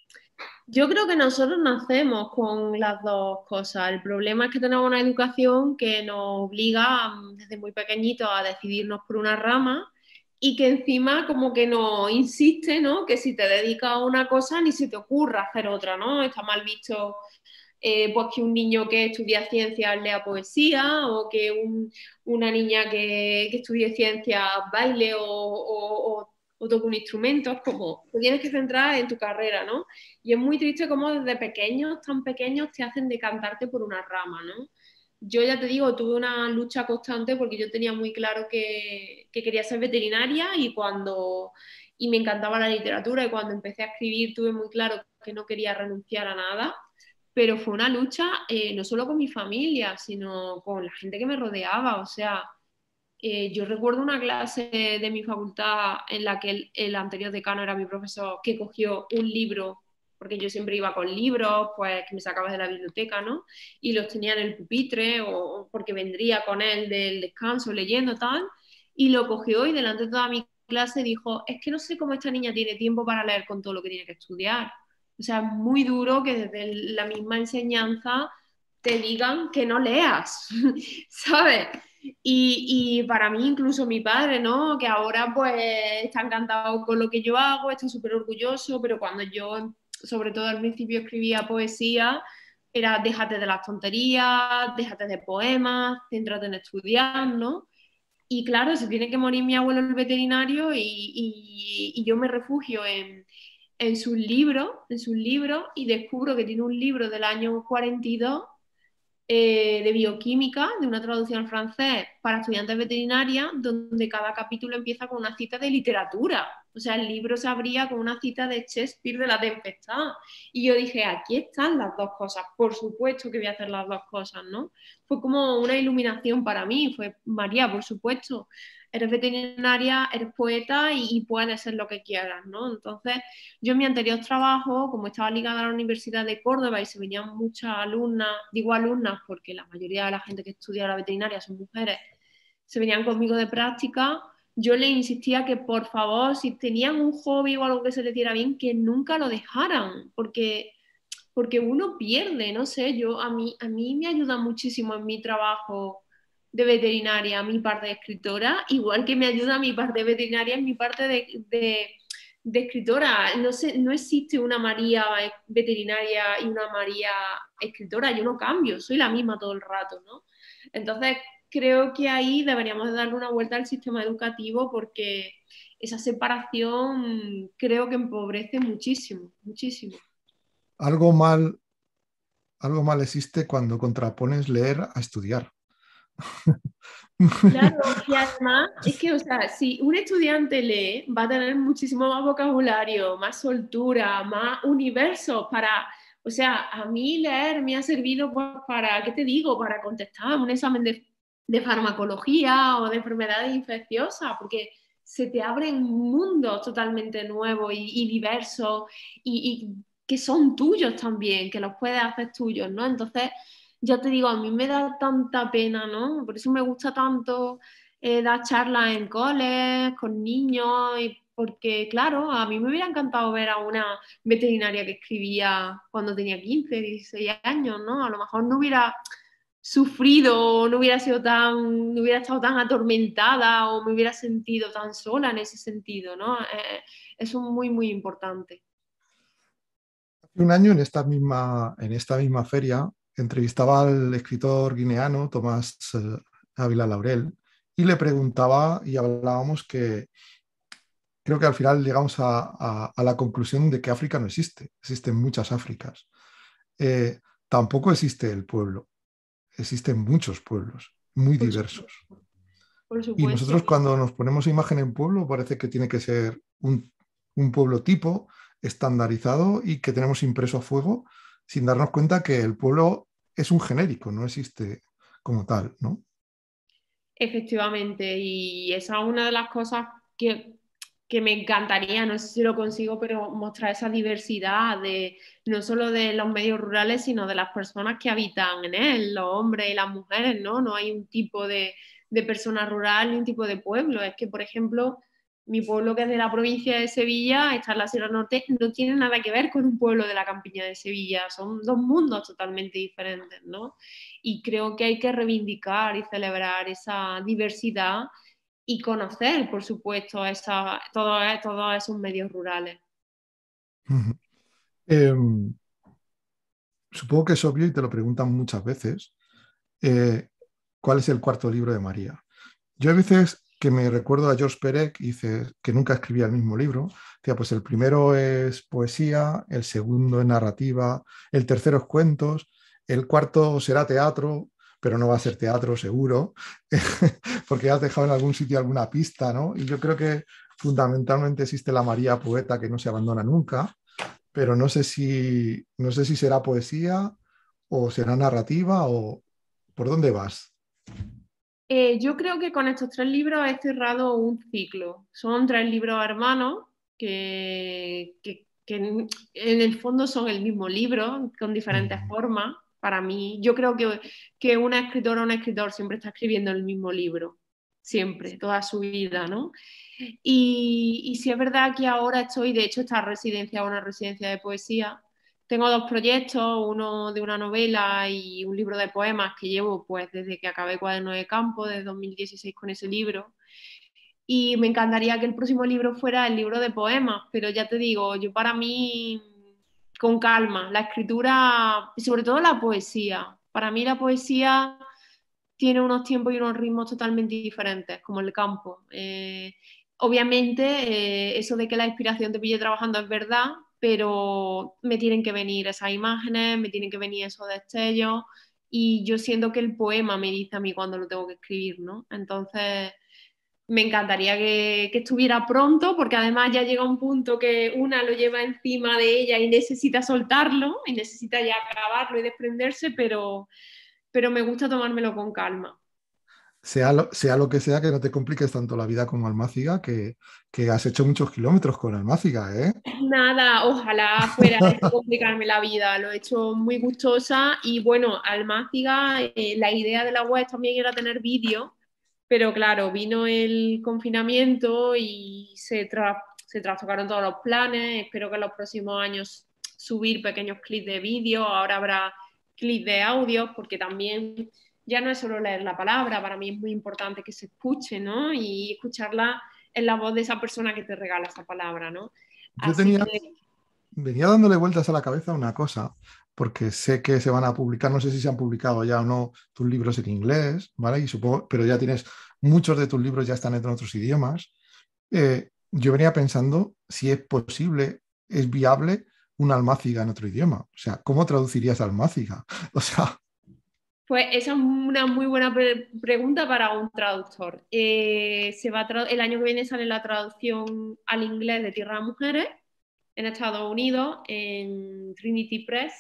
Yo creo que nosotros nacemos con las dos cosas. El problema es que tenemos una educación que nos obliga mm, desde muy pequeñitos a decidirnos por una rama y que encima como que nos insiste, ¿no? Que si te dedicas a una cosa ni se te ocurra hacer otra, ¿no? Está mal visto eh, pues que un niño que estudia ciencias lea poesía o que un, una niña que, que estudie ciencias baile o, o, o, o toque un instrumento. Es como, te tienes que centrar en tu carrera, ¿no? Y es muy triste cómo desde pequeños, tan pequeños, te hacen decantarte por una rama, ¿no? Yo ya te digo, tuve una lucha constante porque yo tenía muy claro que, que quería ser veterinaria y cuando y me encantaba la literatura y cuando empecé a escribir tuve muy claro que no quería renunciar a nada, pero fue una lucha eh, no solo con mi familia, sino con la gente que me rodeaba, o sea, eh, yo recuerdo una clase de mi facultad en la que el, el, anterior decano era mi profesor que cogió un libro, porque yo siempre iba con libros, pues que me sacaba de la biblioteca, ¿no? Y los tenía en el pupitre o porque vendría con él del descanso leyendo tal, y lo cogió y delante de toda mi clase dijo, es que no sé cómo esta niña tiene tiempo para leer con todo lo que tiene que estudiar. O sea, es muy duro que desde la misma enseñanza te digan que no leas, ¿sabes? Y, y, para mí, incluso mi padre, ¿no? Que ahora pues está encantado con lo que yo hago, está súper orgulloso, pero cuando yo, sobre todo al principio, escribía poesía, era déjate de las tonterías, déjate de poemas, céntrate en estudiar, ¿no? Y claro, se tiene que morir mi abuelo el veterinario y, y, y yo me refugio en, en sus libros, en sus libros y descubro que tiene un libro del año cuarenta y dos eh, de bioquímica, de una traducción al francés para estudiantes veterinarias, donde cada capítulo empieza con una cita de literatura. O sea, el libro se abría con una cita de Shakespeare de La Tempestad. Y yo dije, aquí están las dos cosas, por supuesto que voy a hacer las dos cosas, ¿no? Fue como una iluminación para mí, fue María, por supuesto, eres veterinaria, eres poeta y, y puedes ser lo que quieras, ¿no? Entonces, yo en mi anterior trabajo, como estaba ligada a la Universidad de Córdoba y se venían muchas alumnas, digo alumnas porque la mayoría de la gente que estudia la veterinaria son mujeres, se venían conmigo de práctica, yo les insistía que por favor, si tenían un hobby o algo que se les diera bien, que nunca lo dejaran, porque, porque uno pierde, no sé, yo a mí, a mí me ayuda muchísimo en mi trabajo de veterinaria, mi parte de escritora, igual que me ayuda mi parte de veterinaria en mi parte de, de de escritora. No, sé, no existe una María veterinaria y una María escritora. Yo no cambio, soy la misma todo el rato, ¿no? Entonces, creo que ahí deberíamos de darle una vuelta al sistema educativo porque esa separación creo que empobrece muchísimo, muchísimo. Algo mal, algo mal existe cuando contrapones leer a estudiar. Claro, y además es que, o sea, si un estudiante lee, va a tener muchísimo más vocabulario, más soltura, más universo para, o sea, a mí leer me ha servido pues, para, ¿qué te digo? Para contestar un examen de, de farmacología o de enfermedades infecciosas, porque se te abren mundos totalmente nuevos y, y diversos y, y que son tuyos también, que los puedes hacer tuyos, ¿no? Entonces ya te digo, a mí me da tanta pena, ¿no? Por eso me gusta tanto eh, dar charlas en coles, con niños, y porque, claro, a mí me hubiera encantado ver a una veterinaria que escribía cuando tenía quince, dieciséis años, ¿no? A lo mejor no hubiera sufrido, no hubiera sido tan, no hubiera estado tan atormentada o me hubiera sentido tan sola en ese sentido, ¿no? Eh, eso es muy, muy importante. Hace un año en esta misma, en esta misma feria entrevistaba al escritor guineano Tomás eh, Ávila Laurel y le preguntaba y hablábamos que creo que al final llegamos a, a- a la conclusión de que África no existe, existen muchas Áfricas. Eh, Tampoco existe el pueblo, existen muchos pueblos muy Por diversos. supuesto. Por Y supuesto. nosotros cuando nos ponemos imagen en pueblo parece que tiene que ser un, un pueblo tipo, estandarizado y que tenemos impreso a fuego, sin darnos cuenta que el pueblo es un genérico, no existe como tal, ¿no? Efectivamente, y esa es una de las cosas que, que me encantaría, no sé si lo consigo, pero mostrar esa diversidad de no solo de los medios rurales, sino de las personas que habitan en él, los hombres y las mujeres, ¿no? No hay un tipo de, de persona rural ni un tipo de pueblo. Es que, por ejemplo, mi pueblo, que es de la provincia de Sevilla, está en la Sierra Norte, no tiene nada que ver con un pueblo de la campiña de Sevilla, son dos mundos totalmente diferentes, ¿no? Y creo que hay que reivindicar y celebrar esa diversidad y conocer, por supuesto, esa, todos, todos esos medios rurales. Ujú. Eh, Supongo que es obvio y te lo preguntan muchas veces, eh, ¿cuál es el cuarto libro de María? Yo hay veces que me recuerdo a George Perec y dice que nunca escribía el mismo libro. Decía, pues el primero es poesía, el segundo es narrativa, el tercero es cuentos, el cuarto será teatro, pero no va a ser teatro seguro, porque has dejado en algún sitio alguna pista, ¿no? Y yo creo que fundamentalmente existe la María poeta que no se abandona nunca, pero no sé si, no sé si será poesía o será narrativa o por dónde vas. Eh, yo creo que con estos tres libros he cerrado un ciclo. Son tres libros hermanos que, que, que en, en el fondo son el mismo libro, con diferentes Mm. formas. Para mí, yo creo que, que una escritora o un escritor siempre está escribiendo el mismo libro, siempre, toda su vida, ¿no? Y, y sí es verdad que ahora estoy, de hecho, esta residencia es una residencia de poesía. Tengo dos proyectos, uno de una novela y un libro de poemas que llevo pues desde que acabé Cuaderno de Campo, desde dos mil dieciséis con ese libro. Y me encantaría que el próximo libro fuera el libro de poemas, pero ya te digo, yo para mí, con calma, la escritura y sobre todo la poesía. Para mí la poesía tiene unos tiempos y unos ritmos totalmente diferentes, como el campo. Eh, obviamente, eh, eso de que la inspiración te pille trabajando es verdad, pero me tienen que venir esas imágenes, me tienen que venir esos destellos y yo siento que el poema me dice a mí cuando lo tengo que escribir, ¿no? Entonces me encantaría que, que estuviera pronto, porque además ya llega un punto que una lo lleva encima de ella y necesita soltarlo, y necesita ya acabarlo y desprenderse, pero, pero me gusta tomármelo con calma. Sea lo, sea lo que sea, que no te compliques tanto la vida como Almáciga, que, que has hecho muchos kilómetros con Almáciga, ¿eh? Nada, ojalá fuera esto complicarme la vida, lo he hecho muy gustosa y bueno, Almáciga, eh, la idea de la web también era tener vídeo, pero claro, vino el confinamiento y se, tra se trastocaron todos los planes, espero que en los próximos años subir pequeños clips de vídeo, ahora habrá clips de audio, porque también ya no es solo leer la palabra, para mí es muy importante que se escuche, ¿no? Y escucharla en la voz de esa persona que te regala esa palabra, ¿no? Yo Así tenía, que, venía dándole vueltas a la cabeza una cosa, porque sé que se van a publicar, no sé si se han publicado ya o no tus libros en inglés, ¿vale? Y supongo, pero ya tienes, muchos de tus libros ya están en otros idiomas. Eh, yo venía pensando si es posible, es viable una almáciga en otro idioma. O sea, ¿cómo traducirías almáciga? O sea, pues esa es una muy buena pre pregunta para un traductor. Eh, se va el año que viene sale la traducción al inglés de Tierra de Mujeres en Estados Unidos, en Trinity Press.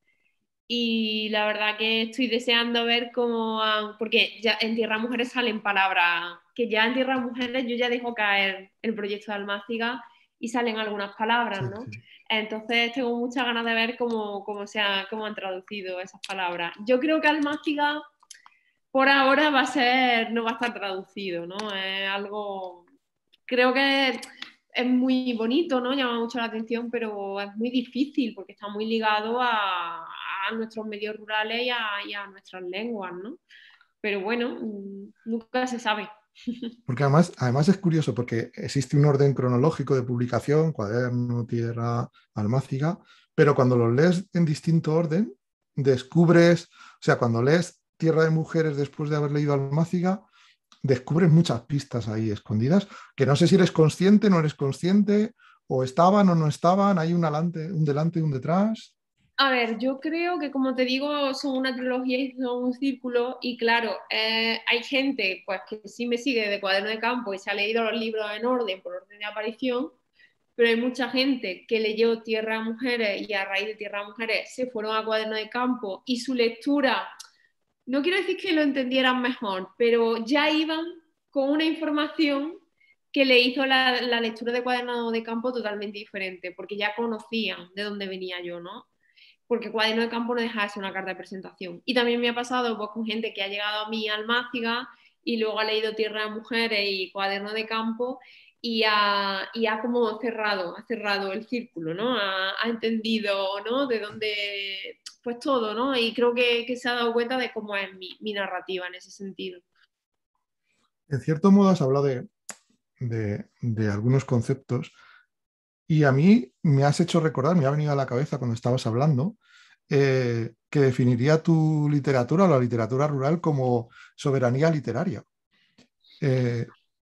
Y la verdad que estoy deseando ver cómo, han, porque ya en Tierra de Mujeres salen palabras, que ya en Tierra de Mujeres yo ya dejo caer el proyecto de Almáciga y salen algunas palabras, sí, ¿no? sí. Entonces tengo muchas ganas de ver cómo, cómo, se ha, cómo han traducido esas palabras. Yo creo que Almáciga por ahora va a ser, no va a estar traducido, ¿no? Es algo, creo que es muy bonito, ¿no? Llama mucho la atención, pero es muy difícil porque está muy ligado a, a nuestros medios rurales y a, y a nuestras lenguas, ¿no? Pero bueno, nunca se sabe. Porque además, además es curioso porque existe un orden cronológico de publicación, Cuaderno, Tierra, Almáciga, pero cuando los lees en distinto orden, descubres, o sea, cuando lees Tierra de Mujeres después de haber leído Almáciga, descubres muchas pistas ahí escondidas, que no sé si eres consciente, no eres consciente, o estaban o no estaban, hay un delante, un delante y un detrás. A ver, yo creo que como te digo, son una trilogía y son un círculo y claro, eh, hay gente pues que sí me sigue de Cuaderno de Campo y se ha leído los libros en orden, por orden de aparición, pero hay mucha gente que leyó Tierra a Mujeres y a raíz de Tierra a Mujeres se fueron a Cuaderno de Campo y su lectura, no quiero decir que lo entendieran mejor, pero ya iban con una información que le hizo la, la lectura de Cuaderno de Campo totalmente diferente, porque ya conocían de dónde venía yo, ¿no? Porque Cuaderno de Campo no deja de ser una carta de presentación. Y también me ha pasado pues, con gente que ha llegado a mí Almáciga y luego ha leído Tierra de Mujeres y Cuaderno de Campo y ha, y ha como cerrado, ha cerrado el círculo, ¿no? Ha, ha entendido, ¿no? De dónde, pues todo, ¿no? Y creo que, que se ha dado cuenta de cómo es mi, mi narrativa en ese sentido. En cierto modo has hablado de, de, de algunos conceptos y a mí me has hecho recordar, me ha venido a la cabeza cuando estabas hablando, eh, que definiría tu literatura o la literatura rural como soberanía literaria. Eh,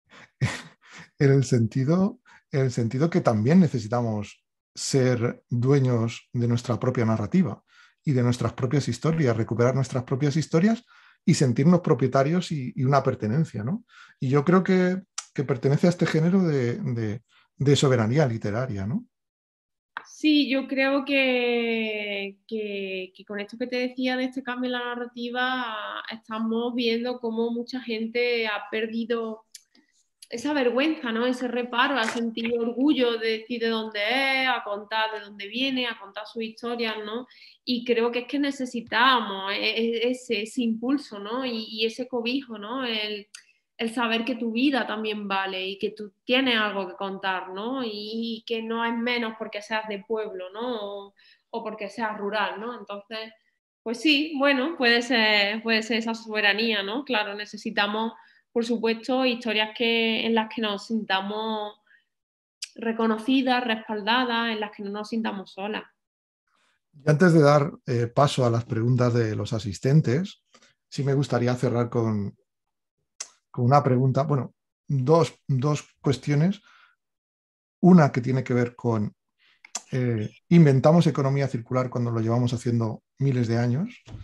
en el sentido, en el sentido que también necesitamos ser dueños de nuestra propia narrativa y de nuestras propias historias, recuperar nuestras propias historias y sentirnos propietarios y, y una pertenencia, ¿no? Y yo creo que, que pertenece a este género de, de, de soberanía literaria, ¿no? Sí, yo creo que, que, que, con esto que te decía de este cambio en la narrativa, estamos viendo cómo mucha gente ha perdido esa vergüenza, ¿no? Ese reparo, a sentir orgullo de decir de dónde es, a contar de dónde viene, a contar sus historias, ¿no? Y creo que es que necesitamos ese, ese impulso, ¿no? Y, y ese cobijo, ¿no? El, el saber que tu vida también vale y que tú tienes algo que contar, ¿no? Y, y que no es menos porque seas de pueblo, ¿no? O, o porque seas rural, ¿no? Entonces, pues sí, bueno, puede ser, puede ser esa soberanía, ¿no? Claro, necesitamos por supuesto, historias que, en las que nos sintamos reconocidas, respaldadas, en las que no nos sintamos solas. Y antes de dar eh, paso a las preguntas de los asistentes, sí me gustaría cerrar con, con una pregunta, bueno, dos, dos cuestiones. Una que tiene que ver con eh, inventamos economía circular cuando lo llevamos haciendo miles de años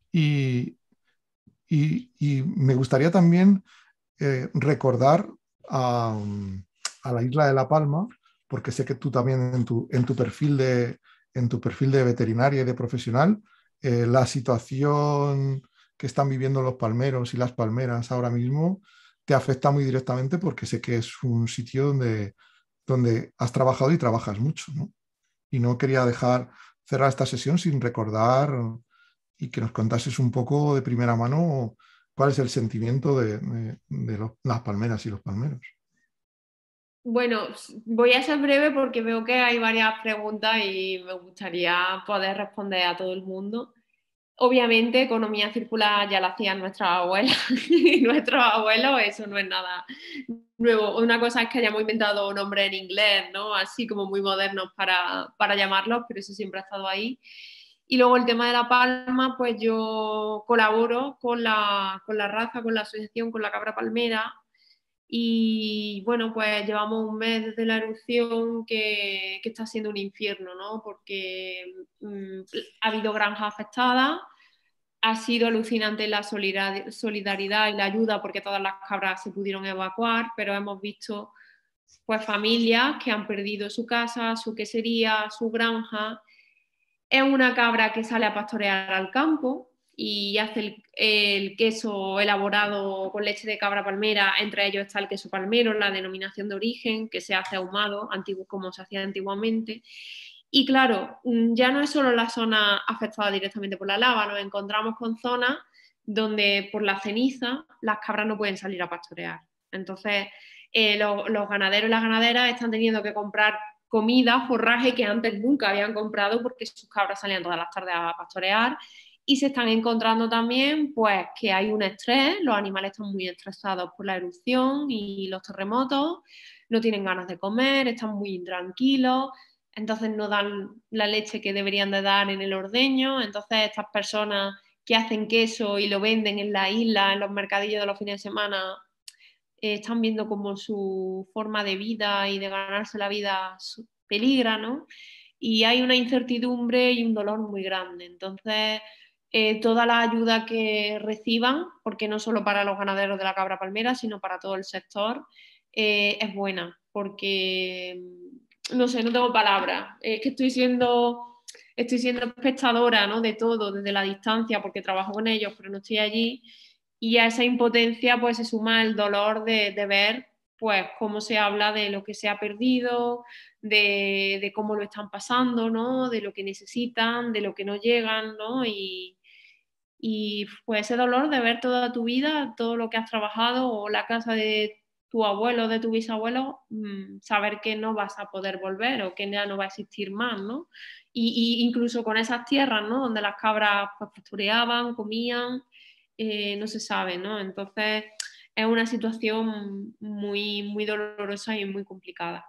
Y, y- y me gustaría también eh, recordar a, mm, a la isla de La Palma, porque sé que tú también en tu, en tu perfil de, en tu perfil de veterinaria y de profesional, eh, la situación que están viviendo los palmeros y las palmeras ahora mismo te afecta muy directamente porque sé que es un sitio donde, donde has trabajado y trabajas mucho, ¿no? Y no quería dejar cerrar esta sesión sin recordar y que nos contases un poco de primera mano cuál es el sentimiento de, de- de los- las palmeras y los palmeros. Bueno, voy a ser breve porque veo que hay varias preguntas y me gustaría poder responder a todo el mundo. Obviamente, economía circular ya la hacían nuestras abuelas y nuestros abuelos, eso no es nada nuevo. Una cosa es que hayamos inventado nombres en inglés, ¿no? Así como muy modernos para, para llamarlos, pero eso siempre ha estado ahí. Y luego el tema de la palma, pues yo colaboro con la, con la raza, con la asociación, con la cabra palmera. Y bueno, pues llevamos un mes desde la erupción que, que está siendo un infierno, ¿no? Porque mm, ha habido granjas afectadas, ha sido alucinante la solidaridad y la ayuda porque todas las cabras se pudieron evacuar, pero hemos visto pues familias que han perdido su casa, su quesería, su granja. Es una cabra que sale a pastorear al campo y hace el, el queso elaborado con leche de cabra palmera. Entre ellos está el queso palmero, la denominación de origen, que se hace ahumado, antiguo, como se hacía antiguamente. Y claro, ya no es solo la zona afectada directamente por la lava, nos encontramos con zonas donde por la ceniza las cabras no pueden salir a pastorear. Entonces, eh, los, los ganaderos y las ganaderas están teniendo que comprar comida, forraje que antes nunca habían comprado porque sus cabras salían todas las tardes a pastorear, y se están encontrando también pues que hay un estrés, los animales están muy estresados por la erupción y los terremotos, no tienen ganas de comer, están muy intranquilos, entonces no dan la leche que deberían de dar en el ordeño, entonces estas personas que hacen queso y lo venden en la isla, en los mercadillos de los fines de semana, eh, están viendo como su forma de vida y de ganarse la vida peligra, ¿no? Y hay una incertidumbre y un dolor muy grande. Entonces, eh, toda la ayuda que reciban, porque no solo para los ganaderos de la cabra palmera, sino para todo el sector, eh, es buena, porque, no sé, no tengo palabras. Es que estoy siendo... Estoy siendo espectadora, ¿no? De todo, desde la distancia, porque trabajo con ellos, pero no estoy allí, y a esa impotencia pues se suma el dolor de, de ver pues cómo se habla de lo que se ha perdido, de, de, cómo lo están pasando, ¿no? De lo que necesitan, de lo que no llegan, ¿no? Y, y pues ese dolor de ver toda tu vida, todo lo que has trabajado o la casa de tu abuelo, de tu bisabuelo, mmm, saber que no vas a poder volver o que ya no va a existir más, ¿no? Y, y incluso con esas tierras, ¿no? Donde las cabras pues, pastoreaban, comían, eh, no se sabe, ¿no? Entonces es una situación muy, muy dolorosa y muy complicada.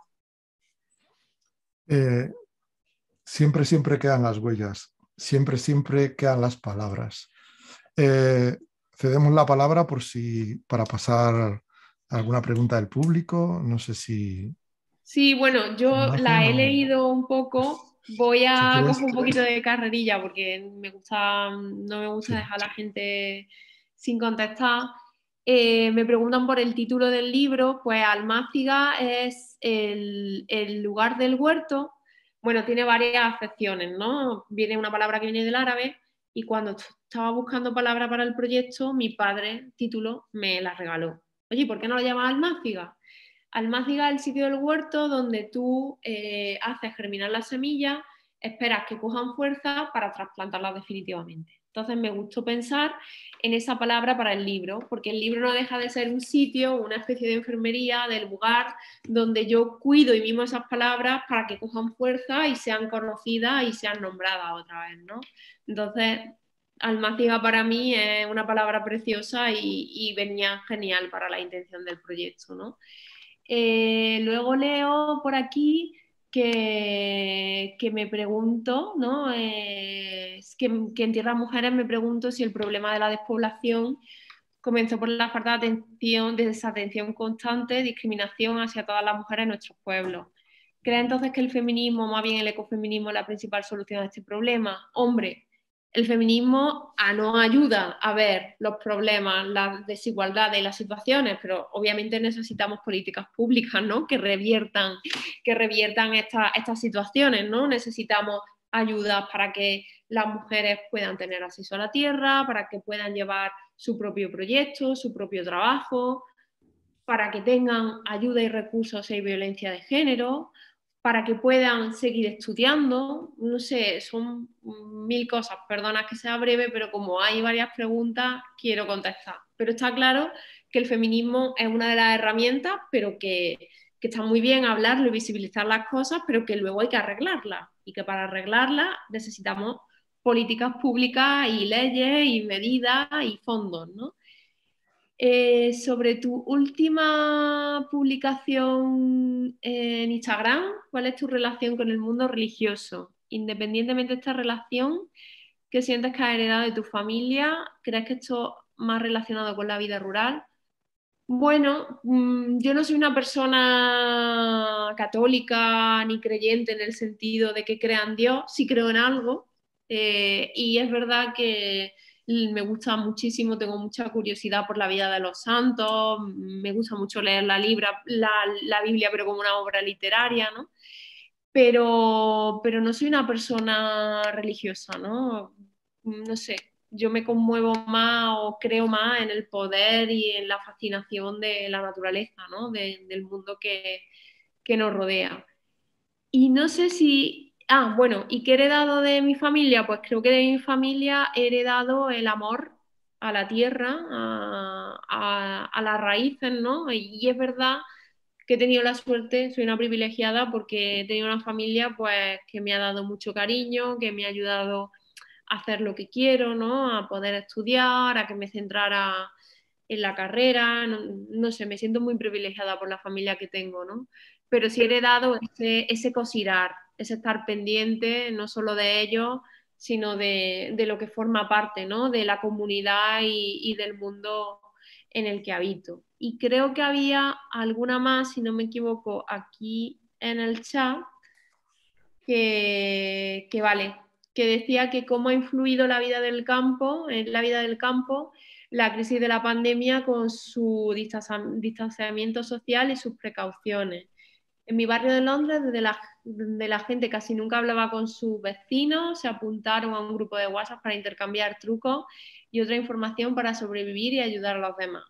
Eh, siempre, siempre quedan las huellas, siempre, siempre quedan las palabras. Eh, cedemos la palabra por si para pasar alguna pregunta del público. No sé si, Sí, bueno, si lo yo hacen la he o leído un poco. Voy si a quieres. coger un poquito de carrerilla porque me gusta, no me gusta Sí. dejar a la gente sin contestar. Eh, me preguntan por el título del libro. Pues Almáciga es el, el lugar del huerto. Bueno, tiene varias acepciones, ¿no? Viene una palabra que viene del árabe y cuando estaba buscando palabra para el proyecto, mi padre, título, me la regaló. Oye, ¿por qué no lo llamas Almáciga? Almáciga es el sitio del huerto donde tú eh, haces germinar las semillas, esperas que cojan fuerza para trasplantarlas definitivamente. Entonces me gustó pensar en esa palabra para el libro, porque el libro no deja de ser un sitio, una especie de enfermería del lugar donde yo cuido y mimo esas palabras para que cojan fuerza y sean conocidas y sean nombradas otra vez, ¿no? Entonces, Almáciga para mí es una palabra preciosa y, y venía genial para la intención del proyecto, ¿no? Eh, luego leo por aquí que, que me pregunto, ¿no? Eh, que, que en Tierras Mujeres me pregunto si el problema de la despoblación comenzó por la falta de atención, de desatención constante, discriminación hacia todas las mujeres en nuestros pueblos. ¿Cree entonces que el feminismo, más bien el ecofeminismo, es la principal solución a este problema? Hombre, El feminismo a nos ayuda a ver los problemas, las desigualdades y las situaciones, pero obviamente necesitamos políticas públicas, ¿no? que reviertan, que reviertan esta, estas situaciones, ¿no? Necesitamos ayudas para que las mujeres puedan tener acceso a la tierra, para que puedan llevar su propio proyecto, su propio trabajo, para que tengan ayuda y recursos si hay violencia de género, para que puedan seguir estudiando. No sé, son mil cosas. Perdona que sea breve, pero como hay varias preguntas, quiero contestar. Pero está claro que el feminismo es una de las herramientas, pero que, que está muy bien hablarlo y visibilizar las cosas, pero que luego hay que arreglarlas. Y que para arreglarlas necesitamos políticas públicas y leyes y medidas y fondos, ¿no? Eh, sobre tu última publicación en Instagram, ¿cuál es tu relación con el mundo religioso? Independientemente de esta relación, ¿qué sientes que has heredado de tu familia? ¿Crees que esto más relacionado con la vida rural? Bueno, mm, yo no soy una persona católica ni creyente en el sentido de que crea en Dios, sí creo en algo, eh, y es verdad que me gusta muchísimo, tengo mucha curiosidad por la vida de los santos, me gusta mucho leer la, libra, la, la Biblia, pero como una obra literaria, ¿no? Pero, pero no soy una persona religiosa, ¿no? No sé, yo me conmuevo más o creo más en el poder y en la fascinación de la naturaleza, ¿no? De, del mundo que, que nos rodea. Y no sé si, ah, bueno, ¿y qué he heredado de mi familia? Pues creo que de mi familia he heredado el amor a la tierra, a, a, a las raíces, ¿no? Y es verdad que he tenido la suerte, soy una privilegiada porque he tenido una familia pues que me ha dado mucho cariño, que me ha ayudado a hacer lo que quiero, ¿no? A poder estudiar, a que me centrara en la carrera, no, no sé, me siento muy privilegiada por la familia que tengo, ¿no? Pero sí he heredado ese, ese cosirar, ese estar pendiente no solo de ellos, sino de, de lo que forma parte, ¿no? De la comunidad y, y del mundo en el que habito. Y creo que había alguna más, si no me equivoco, aquí en el chat, que, que vale, que decía que cómo ha influido la vida del campo, en la vida del campo, la crisis de la pandemia con su distanciamiento social y sus precauciones. En mi barrio de Londres, desde la, de la gente casi nunca hablaba con sus vecinos, se apuntaron a un grupo de WhatsApp para intercambiar trucos y otra información para sobrevivir y ayudar a los demás.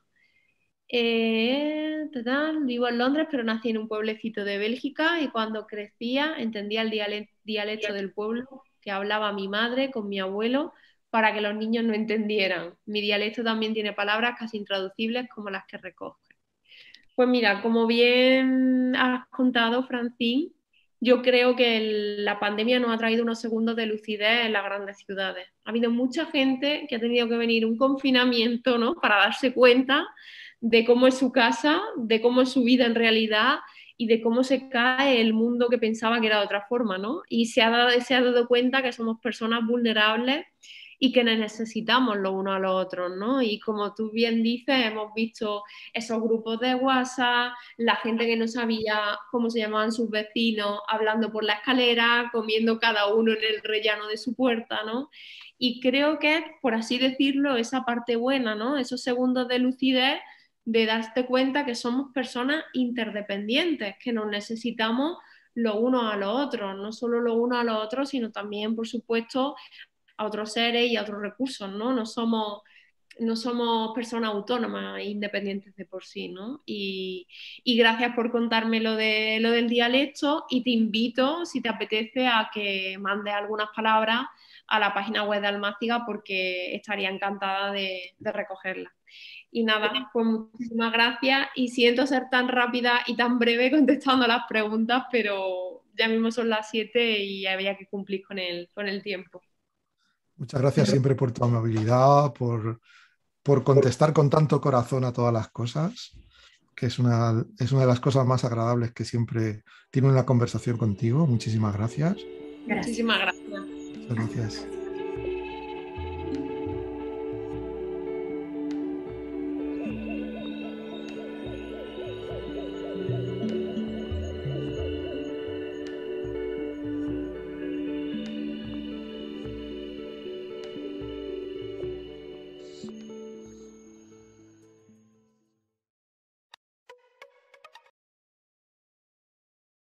Eh, vivo en Londres, pero nací en un pueblecito de Bélgica y cuando crecía entendía el dialecto del pueblo que hablaba mi madre con mi abuelo para que los niños no entendieran. Mi dialecto también tiene palabras casi intraducibles como las que recoge. Pues mira, como bien has contado, Francine, yo creo que el, la pandemia nos ha traído unos segundos de lucidez en las grandes ciudades. Ha habido mucha gente que ha tenido que venir un confinamiento, ¿no? Para darse cuenta de cómo es su casa, de cómo es su vida en realidad y de cómo se cae el mundo que pensaba que era de otra forma, ¿no? Y se ha dado, se ha dado cuenta que somos personas vulnerables y que necesitamos los unos a los otros, ¿no? Y como tú bien dices, hemos visto esos grupos de WhatsApp, la gente que no sabía cómo se llamaban sus vecinos, hablando por la escalera, comiendo cada uno en el rellano de su puerta, ¿no? Y creo que es, por así decirlo, esa parte buena, ¿no? Esos segundos de lucidez de darte cuenta que somos personas interdependientes, que nos necesitamos los unos a los otros, no solo los unos a los otros, sino también, por supuesto, a otros seres y a otros recursos, ¿no? No somos, no somos personas autónomas e independientes de por sí, ¿no? Y, y gracias por contarme lo, de, lo del dialecto y te invito, si te apetece, a que mandes algunas palabras a la página web de Almáciga porque estaría encantada de, de recogerlas. Y nada, pues muchísimas gracias y siento ser tan rápida y tan breve contestando las preguntas, pero ya mismo son las siete y había que cumplir con el, con el tiempo. Muchas gracias siempre por tu amabilidad, por, por contestar con tanto corazón a todas las cosas, que es una, es una de las cosas más agradables que siempre tiene una conversación contigo. Muchísimas gracias. Gracias. Muchísimas gracias. Muchas gracias.